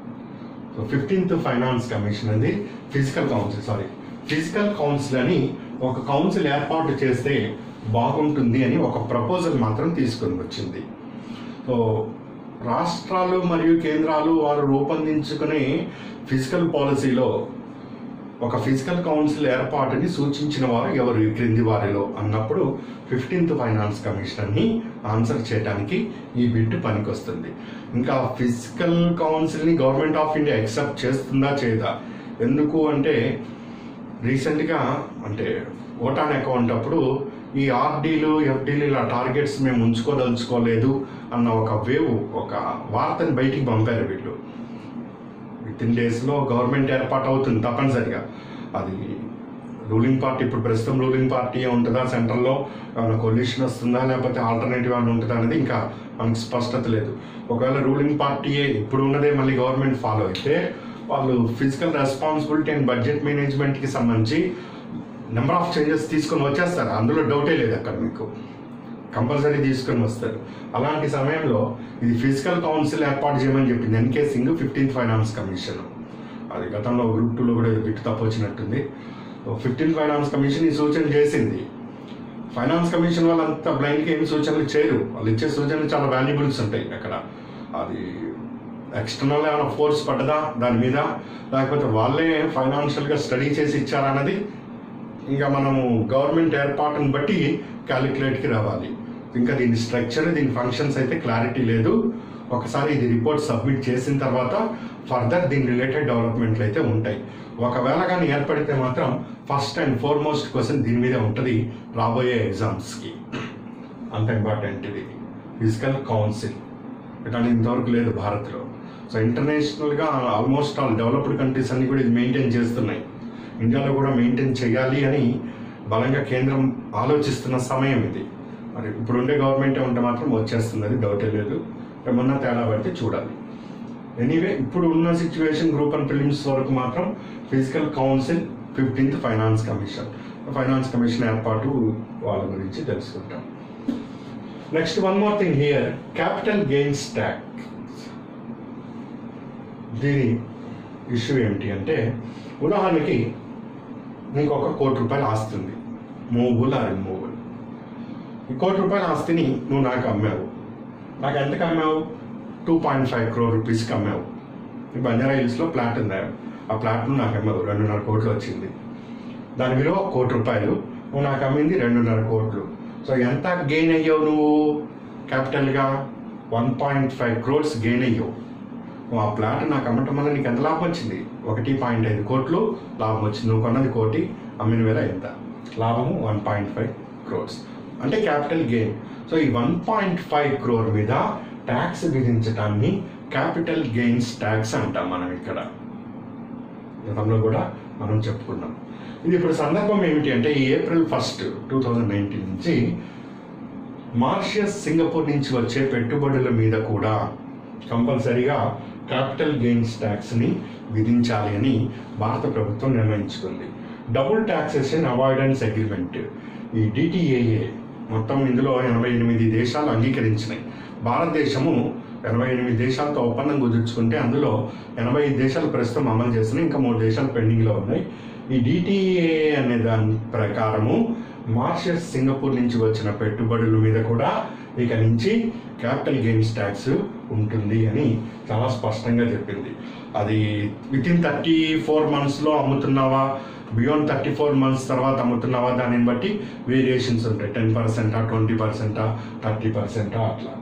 So fifteenth finance commission అనేది physical council sorry physical council అని ఒక కౌన్సిల్ ఏర్పాటు చేస్తే బాగుంటుంది అని ఒక ప్రపోజల్ మాత్రం తీసుకొని వచ్చింది. సో రాష్ట్రాలు మరియు కేంద్రాలు వారు రూపొందించుకునే ఫిజికల్ పాలసీలో ఒక ఫిజికల్ కౌన్సిల్ ఏర్పాటుని సూచించిన వారు ఎవరు ఈ క్రింది వారిలో అన్నప్పుడు ఫిఫ్టీన్త్ ఫైనాన్స్ కమిషన్ని ఆన్సర్ చేయడానికి ఈ బిట్ పనికొస్తుంది. ఇంకా ఫిజికల్ కౌన్సిల్ని గవర్నమెంట్ ఆఫ్ ఇండియా యాక్సెప్ట్ చేస్తుందా చేయదా? ఎందుకు అంటే రీసెంట్గా అంటే ఓటాన్ అకౌంట్ అప్పుడు ఈ ఆర్డీలు ఎఫ్డీలు ఇలా టార్గెట్స్ మేము ఉంచుకోదలుచుకోలేదు అన్న ఒక వేవ్ ఒక వార్తని బయటికి పంపారు వీళ్ళు. విత్ ఇన్ డేస్లో గవర్నమెంట్ ఏర్పాటు అవుతుంది తప్పనిసరిగా. అది రూలింగ్ పార్టీ ఇప్పుడు ప్రస్తుతం రూలింగ్ పార్టీ ఉంటుందా, సెంట్రల్లో ఏమైనా కొల్యూషన్ వస్తుందా, లేకపోతే ఆల్టర్నేటివ్ అని ఉంటుందా అనేది ఇంకా మనకు స్పష్టత లేదు. ఒకవేళ రూలింగ్ పార్టీయే ఇప్పుడు ఉన్నదే మళ్ళీ గవర్నమెంట్ ఫాలో అయితే వాళ్ళు ఫిజికల్ రెస్పాన్సిబిలిటీ అండ్ బడ్జెట్ మేనేజ్మెంట్కి సంబంధించి నెంబర్ ఆఫ్ చేంజెస్ తీసుకొని వచ్చేస్తారు, అందులో డౌటే లేదు. అక్కడ మీకు కంపల్సరీ తీసుకొని వస్తారు. అలాంటి సమయంలో ఇది ఫిజికల్ కౌన్సిల్ ఏర్పాటు చేయమని చెప్పింది N K Singh fifteenth finance commission. అది గతంలో గ్రూప్ టూలో కూడా ఇది బిట్టు తప్పు వచ్చినట్టుంది. ఫిఫ్టీన్త్ ఫైనాన్స్ కమిషన్ ఈ సూచన చేసింది. ఫైనాన్స్ కమిషన్ వాళ్ళు అంత బ్లైండ్గా ఏమి సూచనలు చేయరు, వాళ్ళు ఇచ్చే సూచనలు చాలా వాల్యుబుల్స్ ఉంటాయి. అక్కడ అది ఎక్స్టర్నల్ ఏమైనా ఫోర్స్ పడ్డదా దాని మీద, లేకపోతే వాళ్ళే ఫైనాన్షియల్గా స్టడీ చేసి ఇచ్చారన్నది ఇంకా మనము గవర్నమెంట్ ఏర్పాటును బట్టి క్యాలిక్యులేట్కి రావాలి. ఇంకా దీని స్ట్రక్చర్ దీని ఫంక్షన్స్ అయితే క్లారిటీ లేదు. ఒకసారి ఇది రిపోర్ట్ సబ్మిట్ చేసిన తర్వాత ఫర్దర్ దీని రిలేటెడ్ డెవలప్మెంట్లు అయితే ఉంటాయి. ఒకవేళ కానీ ఏర్పడితే మాత్రం ఫస్ట్ అండ్ ఫార్మోస్ట్ క్వశ్చన్ దీని మీదే ఉంటుంది రాబోయే ఎగ్జామ్స్కి. అంత ఇంపార్టెంట్ ఇది ఫిజికల్ కౌన్సిల్. కానీ ఇంతవరకు లేదు భారత్లో. సో ఇంటర్నేషనల్గా ఆల్మోస్ట్ ఆల్ డెవలప్డ్ కంట్రీస్ అన్ని కూడా ఇది మెయింటైన్ చేస్తున్నాయి. ఇండియాలో కూడా మెయింటైన్ చేయాలి అని బలంగా కేంద్రం ఆలోచిస్తున్న సమయం ఇది. మరి ఇప్పుడుండే గవర్నమెంటే ఉంటే మాత్రం వచ్చేస్తుంది, అది డౌటే లేదు. ఏమన్నా తేడా పడితే చూడాలి. ఎనీవే ఇప్పుడు ఉన్న సిచ్యువేషన్ గ్రూప్ అండ్ ప్రిలిమ్స్ వరకు మాత్రం physical council fifteenth finance commission finance commission ఏర్పాటు వాళ్ళ గురించి తెలుసుకుంటాం. Next one more thing here, capital gains tax. దీని ఇష్యూ ఏమిటి అంటే, ఉదాహరణకి నీకు ఒక కోటి రూపాయలు ఆస్తి ఉంది, మూవబుల్ ఆర్ ఇమ్మూవబుల్. ఈ కోటి రూపాయల ఆస్తిని నువ్వు నాకు అమ్మావు. నాకు ఎంతకు అమ్మావు? టూ పాయింట్ ఫైవ్ క్రోర్ రూపీస్కి అమ్మావు. ఈ బంజారా హిల్స్లో ప్లాట్ ఉంది, ఆ ప్లాట్ను నాకు అమ్మావు, రెండున్నర కోట్లు వచ్చింది. దాని విలువ కోటి రూపాయలు, నువ్వు నాకు అమ్మింది రెండున్నర కోట్లు. సో ఎంత గెయిన్ అయ్యావు నువ్వు? క్యాపిటల్గా one point five crores gain అయ్యావు. నువ్వు ఆ ప్లాట్ నాకు అమ్మటం వల్ల నీకు ఎంత లాభం వచ్చింది? ఒకటి పాయింట్ ఐదు కోట్లు లాభం వచ్చింది. నువ్వు కొన్నది కోటి, అమ్మిన వేల ఎంత లాభము? వన్ పాయింట్ ఫైవ్ క్రోర్స్ అంటే క్యాపిటల్ గెయిన్. సో ఈ వన్ పాయింట్ ఫైవ్ క్రోర్ మీద ట్యాక్స్ విధించడాన్ని క్యాపిటల్ గెయిన్స్ ట్యాక్స్ అంటాం మనం. ఇక్కడ గతంలో కూడా మనం చెప్పుకున్నాం. ఇది ఇప్పుడు సందర్భం ఏమిటి అంటే, ఈ April first two thousand nineteen నుంచి మారిషస్, సింగపూర్ నుంచి వచ్చే పెట్టుబడుల మీద కూడా కంపల్సరీగా క్యాపిటల్ గెయిన్స్ ట్యాక్స్ని విధించాలి అని భారత ప్రభుత్వం నిర్ణయించుకుంది. డబుల్ టాక్సేషన్ అవాయిడెన్స్ అగ్రిమెంట్, ఈ డిటిఏఏ మొత్తం ఇందులో ఎనభై ఎనిమిది దేశాలు అంగీకరించినాయి. భారతదేశము ఎనభై ఎనిమిది దేశాలతో ఒప్పందం కుదుర్చుకుంటే అందులో ఎనభై ఐదు దేశాలు ప్రస్తుతం అమలు చేస్తున్నాయి, ఇంకా మూడు దేశాలు పెండింగ్లో ఉన్నాయి. ఈ డిటిఏఏ అనే దాని ప్రకారము మారిషస్, సింగపూర్ నుంచి వచ్చిన పెట్టుబడుల మీద కూడా ఇక నుంచి క్యాపిటల్ గెయిన్స్ ట్యాక్స్ ఉంటుంది అని చాలా స్పష్టంగా చెప్పింది. అది విత్ ఇన్ థర్టీ ఫోర్ మంత్స్లో అమ్ముతున్నావా, బియాండ్ థర్టీ ఫోర్ మంత్స్ తర్వాత అమ్ముతున్నావా, దానిని బట్టి వేరియేషన్స్ ఉంటాయి. టెన్ పర్సెంటా, ట్వంటీ పర్సెంటా, థర్టీ పర్సెంటా అట్లా.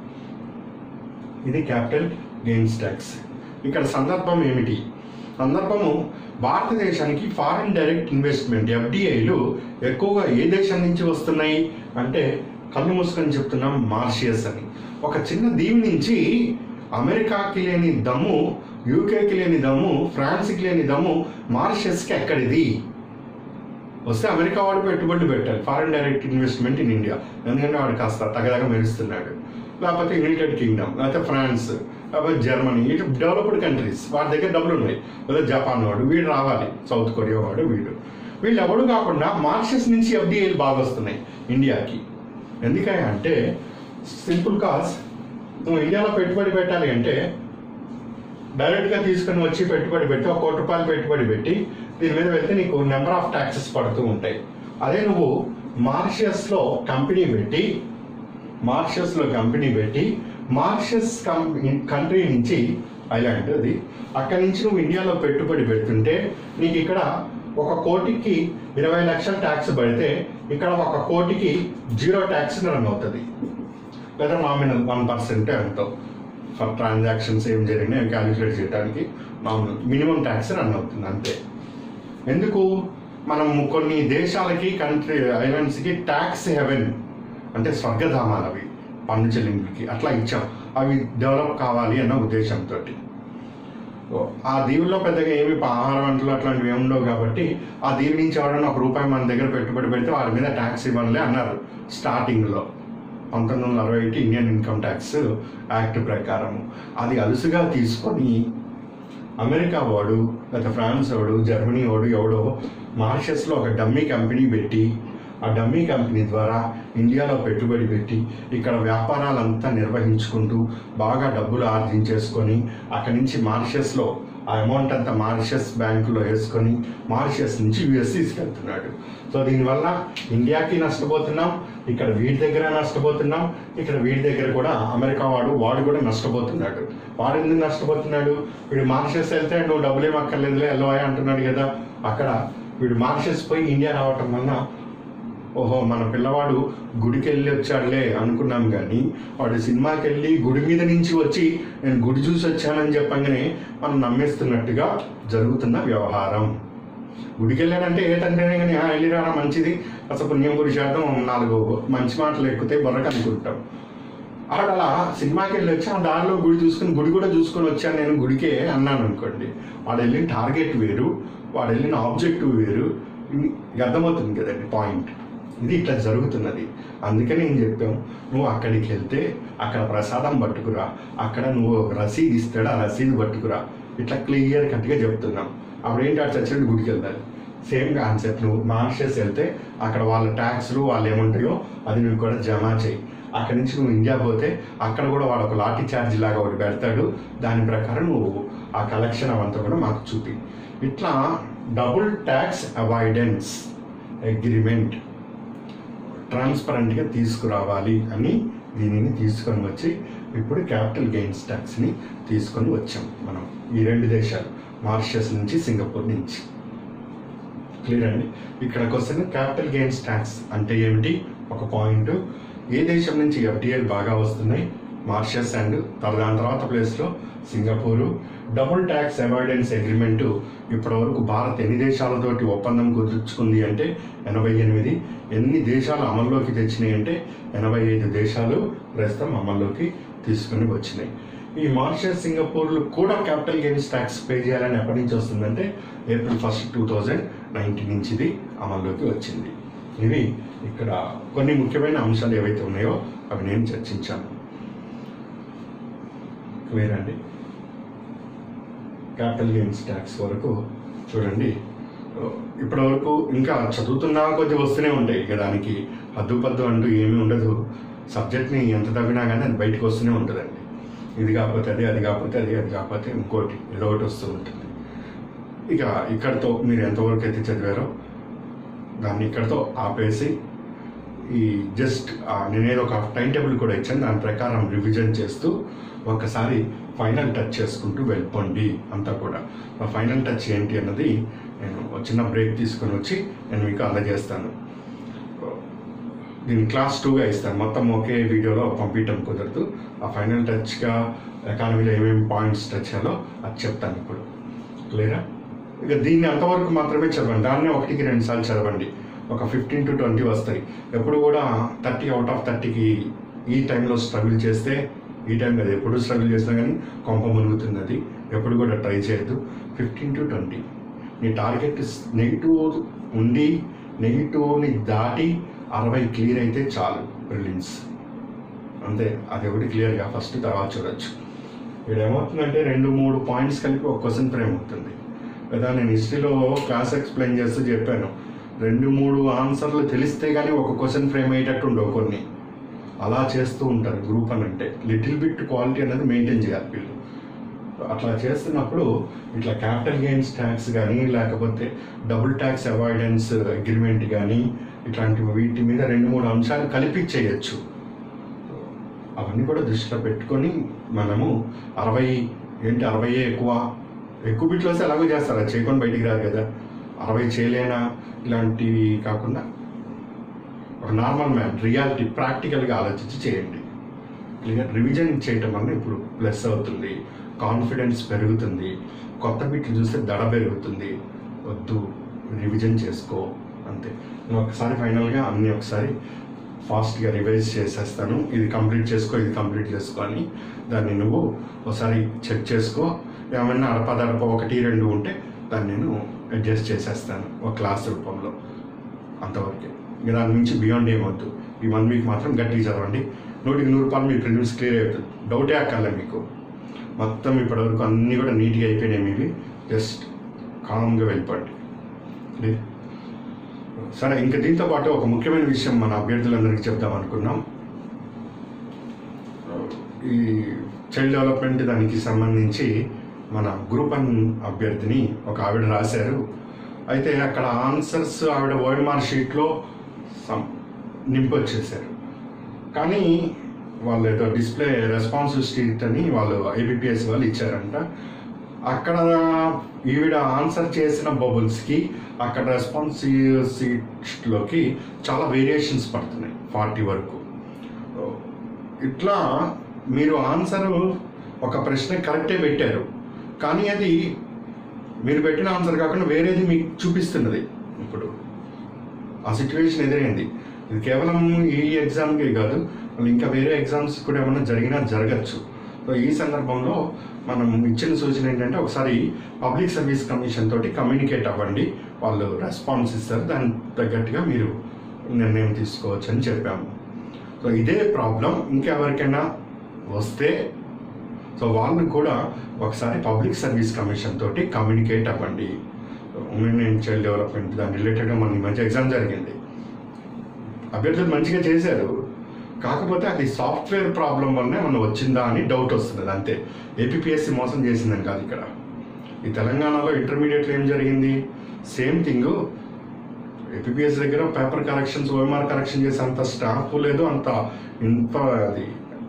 ఇది క్యాపిటల్ గెయిన్స్ ట్యాక్స్. ఇక్కడ సందర్భం ఏమిటి? సందర్భము భారతదేశానికి ఫారిన్ డైరెక్ట్ ఇన్వెస్ట్మెంట్ ఎఫ్డిఐలు ఎక్కువగా ఏ దేశం నుంచి వస్తున్నాయి అంటే, కళ్ళు మూసుకొని చెప్తున్నాం, మారిషస్ అని. ఒక చిన్న దీవి నుంచి అమెరికాకి లేని దమ్ము, యూకేకి లేని దమ్ము, ఫ్రాన్స్కి లేని దమ్ము మారిషస్కి ఎక్కడిది? వస్తే అమెరికా వాడు పెట్టుబడులు పెట్టాలి, foreign direct investment in India, ఎందుకంటే వాడు కాస్త తగదగ మెరుస్తున్నాడు. లేకపోతే యునైటెడ్ కింగ్డమ్, లేకపోతే ఫ్రాన్స్, అప్పుడు జర్మనీ, ఇటు డెవలప్డ్ కంట్రీస్ వాడి దగ్గర డబ్బులు ఉన్నాయి. లేదా జపాన్ వాడు వీడు రావాలి, సౌత్ కొరియా వాడు వీడు వీళ్ళు ఎవడు కాకుండా మార్షస్ నుంచి ఎఫ్డిఐలు బాగా వస్తున్నాయి ఇండియాకి. ఎందుకని అంటే సింపుల్ కాజ్, నువ్వు ఇండియాలో పెట్టుబడి పెట్టాలి అంటే డైరెక్ట్గా తీసుకుని వచ్చి పెట్టుబడి పెట్టి ఒక కోటి రూపాయలు పెట్టుబడి పెట్టి దీని మీద వెళ్తే నీకు నెంబర్ ఆఫ్ ట్యాక్సెస్ పడుతూ ఉంటాయి. అదే నువ్వు మారిషస్లో కంపెనీ పెట్టి మారిషస్లో కంపెనీ పెట్టి మారిషస్ కంట్రీ నుంచి ఐలాండ్ అది, అక్కడి నుంచి నువ్వు ఇండియాలో పెట్టుబడి పెడుతుంటే నీకు ఇక్కడ ఒక కోటికి ఇరవై లక్షల ట్యాక్స్ పడితే ఇక్కడ ఒక కోటికి జీరో ట్యాక్స్ రన్ అవుతుంది. లేదా నామినల్ వన్ పర్సెంట్ ఎంతో ఫర్ ట్రాన్సాక్షన్స్ ఏం జరిగినాయి క్యాలిక్యులేట్ చేయడానికి నామినల్ మినిమం ట్యాక్స్ రన్ అవుతుంది అంతే. ఎందుకు మనం కొన్ని దేశాలకి కంట్రీ ఐలాండ్స్కి ట్యాక్స్ హెవెన్ అంటే స్వర్గధామాలు అవి పన్ను చెల్లింపుకి అట్లా ఇచ్చాం, అవి డెవలప్ కావాలి అన్న ఉద్దేశంతో. ఆ దీవుల్లో పెద్దగా ఏమి ఆహార వంటలు అట్లాంటివి ఏమి ఉండవు కాబట్టి ఆ దీవి నుంచి ఎవరైనా ఒక రూపాయి మన దగ్గర పెట్టుబడి పెడితే వారి మీద ట్యాక్స్ ఇవ్వనులే అన్నారు స్టార్టింగ్లో పంతొమ్మిది వందల అరవై ఒకటి ఇండియన్ ఇన్కమ్ ట్యాక్స్ యాక్ట్ ప్రకారం. అది అలుసుగా తీసుకొని అమెరికా వాడు లేదా ఫ్రాన్స్ వాడు జర్మనీ వాడు ఎవడో మారిషస్లో ఒక డమ్మీ కంపెనీ పెట్టి ఆ డమ్మీ కంపెనీ ద్వారా ఇండియాలో పెట్టుబడి పెట్టి ఇక్కడ వ్యాపారాలంతా నిర్వహించుకుంటూ బాగా డబ్బులు ఆర్జించేసుకొని అక్కడి నుంచి మారిషస్లో ఆ అమౌంట్ అంతా మారిషస్ బ్యాంకులో వేసుకొని మారిషస్ నుంచి యుఎస్ తీసుకెళ్తున్నాడు. సో దీనివల్ల ఇండియాకి నష్టపోతున్నాం, ఇక్కడ వీడి దగ్గర నష్టపోతున్నాం, ఇక్కడ వీడి దగ్గర కూడా అమెరికా వాడు వాడు కూడా నష్టపోతున్నాడు. వాడు ఎందుకు నష్టపోతున్నాడు? వీడు మారిషస్ వెళ్తే నువ్వు డబ్బులు ఏం అక్కర్లేదులే ఎల్లోయా అంటున్నాడు కదా. అక్కడ వీడు మారిషస్ పోయి ఇండియా రావటం వల్ల ఓహో మన పిల్లవాడు గుడికి వెళ్ళి వచ్చాడులే అనుకున్నాం, కానీ వాడు సినిమాకి వెళ్ళి గుడి మీద నుంచి వచ్చి నేను గుడి చూసి వచ్చానని చెప్పగానే మనం నమ్మేస్తున్నట్టుగా జరుగుతున్న వ్యవహారం. గుడికి వెళ్ళాడంటే ఏ తండ్రినే కానీ వెళ్ళిరారా మంచిది అసలు పుణ్యం గురి చేద్దాం నాలుగు మంచి మాటలు ఎక్కితే బొర్రకు అనుకుంటాం. ఆడ అలా సినిమాకి వెళ్ళి వచ్చి ఆ దారిలో గుడి చూసుకుని గుడి కూడా చూసుకొని వచ్చాను నేను గుడికే అన్నాను అనుకోండి, వాడు వెళ్ళిన టార్గెట్ వేరు, వాడు వెళ్ళిన ఆబ్జెక్టివ్ వేరు, అర్థమవుతుంది కదండి పాయింట్. ఇది ఇట్లా జరుగుతున్నది. అందుకని నేను చెప్పాం, నువ్వు అక్కడికి వెళ్తే అక్కడ ప్రసాదం పట్టుకురా, అక్కడ నువ్వు రసీదు ఇస్తాడు ఆ రసీదు పట్టుకురా, ఇట్లా క్లియర్ కట్గా చెప్తున్నాం. అప్పుడు ఏంటి అటు చచ్చినట్టు గుడికి వెళ్తారు. సేమ్ కాన్సెప్ట్, నువ్వు మారిషస్ వెళ్తే అక్కడ వాళ్ళ ట్యాక్స్లు వాళ్ళు ఏముంటాయో అది నువ్వు కూడా జమ చేయి. అక్కడి నుంచి నువ్వు ఇండియా పోతే అక్కడ కూడా వాడు ఒక లాఠీ ఛార్జ్ లాగా ఒకటి పెడతాడు, దాని ప్రకారం నువ్వు ఆ కలెక్షన్ అవంతా కూడా మాకు చూపి. ఇట్లా డబుల్ ట్యాక్స్ అవాయిడెన్స్ అగ్రిమెంట్ ట్రాన్స్పరెంట్గా తీసుకురావాలి అని దీనిని తీసుకొని వచ్చి ఇప్పుడు క్యాపిటల్ గెయిన్స్ ట్యాక్స్ని తీసుకొని వచ్చాం మనం ఈ రెండు దేశాలు మారిషస్ నుంచి సింగపూర్ నుంచి. క్లియర్ అండి. ఇక్కడికి వస్తే క్యాపిటల్ గెయిన్స్ ట్యాక్స్ అంటే ఏమిటి ఒక పాయింట్, ఏ దేశం నుంచి ఎఫ్డిఐలు బాగా వస్తున్నాయి మారిషస్ అండ్ దాని తర్వాత ప్లేస్లో Singapore. Double tax avoidance agreement ఇప్పటివరకు భారత్ ఎన్ని దేశాలతోటి ఒప్పందం కుదుర్చుకుంది అంటే ఎనభై ఎనిమిది. ఎన్ని దేశాలు అమల్లోకి తెచ్చినాయి అంటే ఎనభై ఐదు దేశాలు ప్రస్తుతం అమల్లోకి తీసుకుని వచ్చినాయి. ఈ మారిషస్ సింగపూర్లు కూడా క్యాపిటల్ గెయిన్స్ ట్యాక్స్ పే చేయాలని ఎప్పటి నుంచి వస్తుందంటే April first two thousand nineteen నుంచి ఇది అమల్లోకి వచ్చింది. ఇవి ఇక్కడ కొన్ని ముఖ్యమైన అంశాలు ఏవైతే ఉన్నాయో అవి నేను చర్చించాను. క్లియర్ అండి. క్యాపిటల్ గెయిన్స్ ట్యాక్స్ వరకు చూడండి, ఇప్పటి వరకు ఇంకా చదువుతున్నా కొద్ది వస్తూనే ఉంటాయి ఇక దానికి హద్దు పద్దు అంటూ ఏమీ ఉండదు. సబ్జెక్ట్ని ఎంత తవ్వినా కానీ అది బయటకు వస్తూనే ఉంటుందండి. ఇది కాకపోతే అది, అది కాకపోతే అది, అది కాకపోతే ఇంకోటి ఏదో ఒకటి వస్తూ ఉంటుంది. ఇక ఇక్కడితో మీరు ఎంతవరకు అయితే చదివారో దాన్ని ఇక్కడితో ఆపేసి ఈ జస్ట్ నేనేదో ఒక టైం టేబుల్ కూడా ఇచ్చాను, దాని ప్రకారం రివిజన్ చేస్తూ ఒకసారి ఫైనల్ టచ్ చేసుకుంటూ వెళ్ళిపోండి అంతా కూడా. ఆ ఫైనల్ టచ్ ఏంటి అన్నది నేను చిన్న బ్రేక్ తీసుకొని వచ్చి నేను మీకు అందజేస్తాను. దీన్ని క్లాస్ టూగా ఇస్తాను, మొత్తం ఒకే వీడియోలో పంపించడం కుదరదు. ఆ ఫైనల్ టచ్గా ఎకానమీలో ఏమేమి పాయింట్స్ టచ్ చేయాలో అది చెప్తాను ఇప్పుడు. క్లియరా? ఇక దీన్ని అంతవరకు మాత్రమే చదవండి, దాన్నే ఒకటికి రెండు సార్లు చదవండి. ఒక ఫిఫ్టీన్ టు ట్వంటీ వస్తాయి. ఎప్పుడు కూడా థర్టీ అవుట్ ఆఫ్ థర్టీకి ఈ టైంలో స్ట్రగుల్ చేస్తే, ఈ టైం కదా ఎప్పుడు స్ట్రగుల్ చేసినా కానీ కొంప మునుగుతుంది. అది ఎప్పుడు కూడా ట్రై చేయొద్దు. ఫిఫ్టీన్ టు ట్వంటీ నీ టార్గెట్ నెగిటివ్ ఉండి నెగిటివ్ని దాటి అరవై క్లియర్ అయితే చాలు ప్రిలిమ్స్ అంతే. అది ఒకటి క్లియర్గా ఫస్ట్ తర్వాత చూడొచ్చు. ఇక్కడ ఏమవుతుందంటే రెండు మూడు పాయింట్స్ కలిపి ఒక క్వశ్చన్ ఫ్రేమ్ అవుతుంది కదా. నేను హిస్టరీలో క్లాస్ ఎక్స్ప్లెయిన్ చేస్తూ చెప్పాను, రెండు మూడు ఆన్సర్లు తెలిస్తే కానీ ఒక క్వశ్చన్ ఫ్రేమ్ అయ్యేటట్టు ఉండవు కొన్ని. అలా చేస్తూ ఉంటారు గ్రూప్ అని. అంటే లిటిల్ బిట్ క్వాలిటీ అనేది మెయింటైన్ చేయాలి వీళ్ళు. అట్లా చేస్తున్నప్పుడు ఇట్లా క్యాపిటల్ గెయిన్స్ ట్యాక్స్ కానీ లేకపోతే డబుల్ ట్యాక్స్ అవాయిడెన్స్ అగ్రిమెంట్ కానీ ఇట్లాంటి వీటి మీద రెండు మూడు అంశాలు కలిపి చేయొచ్చు. అవన్నీ కూడా దృష్టిలో పెట్టుకొని మనము అరవై ఏంటి అరవై ఎక్కువ ఎక్కువ బిట్లు వస్తే అలాగే చేస్తారు, అది చేయకుండా బయటికి రాదు కదా. అరవై చేయలేనా ఇలాంటివి కాకుండా ఒక నార్మల్ మ్యాన్ రియాలిటీ ప్రాక్టికల్గా ఆలోచించి చేయండి. క్లియర్ రివిజన్ చేయటం వల్ల ఇప్పుడు ప్లస్ అవుతుంది, కాన్ఫిడెన్స్ పెరుగుతుంది, కొత్త బిట్లు చూస్తే దడ పెరుగుతుంది. వద్దు, రివిజన్ చేసుకో అంతే. నేను ఒకసారి ఫైనల్గా అన్నీ ఒకసారి ఫాస్ట్గా రివైజ్ చేసేస్తాను. ఇది కంప్లీట్ చేసుకో, ఇది కంప్లీట్ చేసుకో అని దాన్ని నువ్వు ఒకసారి చెక్ చేసుకో. ఏమన్నా అడపదడప ఒకటి రెండు ఉంటే దాన్ని నేను అడ్జస్ట్ చేసేస్తాను ఒక క్లాస్ రూపంలో. అంతవరకే, ఇక దాని నుంచి బియాండ్ ఏమవుతు. ఈ వన్ వీక్ మాత్రం గట్టిగా చదవండి. నూటికి నూరు రూపాయలు మీ ప్రిలిమ్స్ క్లియర్ అవుతుంది, డౌటే అక్కర్లే మీకు. మొత్తం ఇప్పటివరకు అన్నీ కూడా నీట్గా అయిపోయినాయి మీవి. జస్ట్ కామ్గా వెళ్ళిపోండి. క్లియర్. సరే, ఇంకా దీంతో పాటు ఒక ముఖ్యమైన విషయం మన అభ్యర్థులందరికీ చెప్దాం అనుకున్నాం. ఈ చైల్డ్ డెవలప్మెంట్ దానికి సంబంధించి మన గ్రూప్ వన్ అభ్యర్థిని ఒక ఆవిడ రాశారు. అయితే అక్కడ ఆన్సర్స్ ఆవిడ ఓఎంఆర్ షీట్లో సమ్ నింపొచ్చేసారు. కానీ వాళ్ళు ఏదో డిస్ప్లే రెస్పాన్సివ్ షీట్ అని వాళ్ళు ఏబిపిఎస్ వాళ్ళు ఇచ్చారంట. అక్కడ ఈవిడ ఆన్సర్ చేసిన బబుల్స్కి అక్కడ రెస్పాన్సివ్ షీట్లోకి చాలా వేరియేషన్స్ పడుతున్నాయి, ఫార్టీ వరకు. ఇట్లా మీరు ఆన్సరు ఒక ప్రశ్న కరెక్టే పెట్టారు, కానీ అది మీరు పెట్టిన ఆన్సర్ కాకుండా వేరేది మీకు చూపిస్తున్నది. ఇప్పుడు ఆ సిచ్యువేషన్ ఎదురైంది. ఇది కేవలం ఈ ఎగ్జామ్కే కాదు, ఇంకా వేరే ఎగ్జామ్స్ కూడా ఏమైనా జరిగినా జరగచ్చు. సో ఈ సందర్భంలో మనం ఇచ్చిన సూచన ఏంటంటే ఒకసారి పబ్లిక్ సర్వీస్ కమిషన్ తోటి కమ్యూనికేట్ అవ్వండి. వాళ్ళు రెస్పాన్స్ ఇస్తారు, దానికి తగ్గట్టుగా మీరు నిర్ణయం తీసుకోవచ్చు అని చెప్పాము. సో ఇదే ప్రాబ్లం ఇంకెవరికైనా వస్తే సో వాళ్ళు కూడా ఒకసారి పబ్లిక్ సర్వీస్ కమిషన్ తోటి కమ్యూనికేట్ అవ్వండి. ఉమెన్ అండ్ చైల్డ్ డెవలప్మెంట్ దాని రిలేటెడ్గా మనకి మంచి ఎగ్జామ్ జరిగింది, అభ్యర్థులు మంచిగా చేశారు. కాకపోతే అది సాఫ్ట్వేర్ ప్రాబ్లం వల్లనే మనం వచ్చిందా అని డౌట్ వస్తుంది అంతే. ఏపీపీఎస్సీ మోసం చేసిందని కాదు. ఇక్కడ ఈ తెలంగాణలో ఇంటర్మీడియట్లో ఏం జరిగింది, సేమ్ థింగ్. ఏపీపీఎస్సీ దగ్గర పేపర్ కరెక్షన్స్ ఓఎంఆర్ కరెక్షన్ చేసే అంత స్టాఫ్ లేదు, అంత ఇంత అది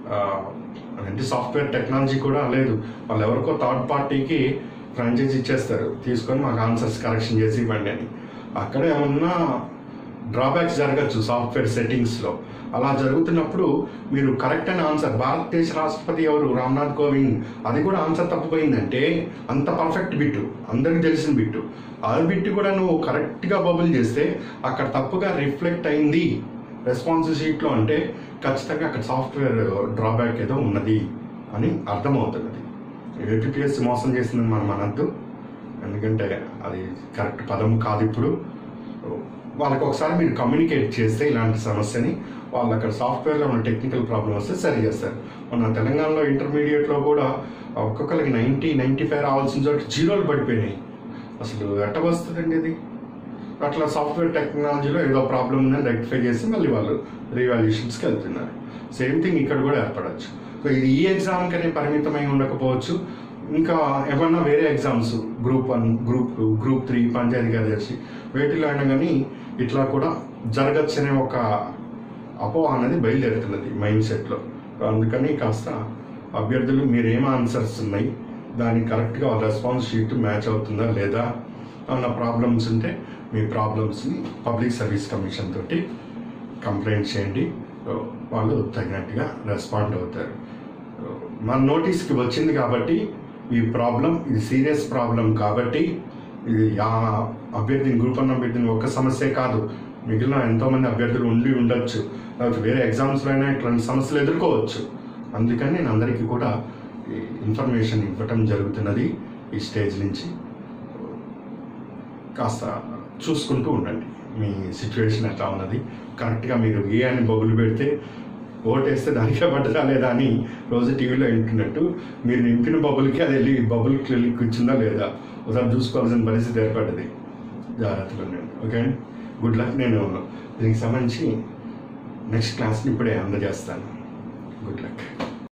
అంటే సాఫ్ట్వేర్ టెక్నాలజీ కూడా లేదు. వాళ్ళు ఎవరికో థర్డ్ పార్టీకి ఫ్రాంచైజీ ఇచ్చేస్తారు, తీసుకొని మాకు ఆన్సర్స్ కరెక్షన్ చేసి ఇవ్వండి అని. అక్కడ ఏమన్నా డ్రాబ్యాక్స్ జరగచ్చు సాఫ్ట్వేర్ సెట్టింగ్స్లో. అలా జరుగుతున్నప్పుడు మీరు కరెక్ట్ అయిన ఆన్సర్, భారతదేశ రాష్ట్రపతి ఎవరు, రామ్నాథ్ కోవింద్, అది కూడా ఆన్సర్ తప్పిపోయిందంటే అంత పర్ఫెక్ట్ బిట్టు, అందరికీ తెలిసిన బిట్టు, ఆ బిట్టు కూడా నువ్వు కరెక్ట్గా బబుల్ చేస్తే అక్కడ తప్పుగా రిఫ్లెక్ట్ అయింది రెస్పాన్స్ షీట్లో అంటే ఖచ్చితంగా అక్కడ సాఫ్ట్వేర్ డ్రాబ్యాక్ ఏదో ఉన్నది అని అర్థమవుతున్నది. ఏపీపీఎస్సీ మోసం చేసిందని మనం అనద్దు, ఎందుకంటే అది కరెక్ట్ పదం కాదు. ఇప్పుడు వాళ్ళకి ఒకసారి మీరు కమ్యూనికేట్ చేస్తే ఇలాంటి సమస్యని వాళ్ళు అక్కడ సాఫ్ట్వేర్లో ఉన్న టెక్నికల్ ప్రాబ్లమ్ వస్తే సరి చేస్తారు. మన తెలంగాణలో ఇంటర్మీడియట్లో కూడా ఒక్కొక్కరికి నైంటీ నైంటీ ఫైవ్ రావాల్సిన చోట జీరోలు పడిపోయినాయి. అసలు ఎట్ట వస్తుందండి ఇది? అట్లా సాఫ్ట్వేర్ టెక్నాలజీలో ఏదో ప్రాబ్లం ఉందని రెక్టిఫై చేసి మళ్ళీ వాళ్ళు రీవాల్యుయేషన్స్కి వెళ్తున్నారు. సేమ్ థింగ్ ఇక్కడ కూడా ఏర్పడవచ్చు. సో ఇది ఈ ఎగ్జామ్కనే పరిమితమై ఉండకపోవచ్చు, ఇంకా ఏమన్నా వేరే exams group one, group two, group three, పంచాయతీ కార్యదర్శి వేటిలో అయినా కానీ ఇట్లా కూడా జరగచ్చు అనే ఒక అపోహ అనేది బయలుదేరుతున్నది మైండ్ సెట్లో. అందుకని కాస్త అభ్యర్థులు మీరు ఏం ఆన్సర్స్ ఉన్నాయి, దానికి కరెక్ట్గా రెస్పాన్స్ షీట్ మ్యాచ్ అవుతుందా లేదా అన్న ప్రాబ్లమ్స్ ఉంటే మీ ప్రాబ్లమ్స్ని పబ్లిక్ సర్వీస్ కమిషన్ తోటి కంప్లైంట్ చేయండి, వాళ్ళు తగినట్టుగా రెస్పాండ్ అవుతారు. మన నోటీస్కి వచ్చింది కాబట్టి ఈ ప్రాబ్లం, ఇది సీరియస్ ప్రాబ్లం కాబట్టి ఇది ఆ అభ్యర్థిని, గ్రూప్ వన్ అభ్యర్థిని ఒక్క సమస్యే కాదు, మిగిలిన ఎంతోమంది అభ్యర్థులు ఉండి ఉండొచ్చు, లేకపోతే వేరే ఎగ్జామ్స్లో అయినా ఇట్లాంటి సమస్యలు ఎదుర్కోవచ్చు. అందుకని నేను అందరికీ కూడా ఇన్ఫర్మేషన్ ఇవ్వటం జరుగుతున్నది. ఈ స్టేజ్ నుంచి కాస్త చూసుకుంటూ ఉండండి మీ సిచ్యువేషన్ ఎట్లా ఉన్నది. కరెక్ట్గా మీరు ఏ అని బబుల్ పెడితే ఓటేస్తే దానికే పడ్డదా లేదా అని రోజు టీవీలో వింటున్నట్టు మీరు నింపిన బబుల్కి అది వెళ్ళి బబుల్కి వెళ్ళి కూర్చుందా లేదా ఒకసారి చూసుకోవాల్సిన పరిస్థితి ఏర్పడ్డది. జాగ్రత్తలు నేను ఓకే అండి. Good luck. నేను దీనికి సంబంధించి నెక్స్ట్ క్లాస్ని ఇప్పుడే అందజేస్తాను. Good luck.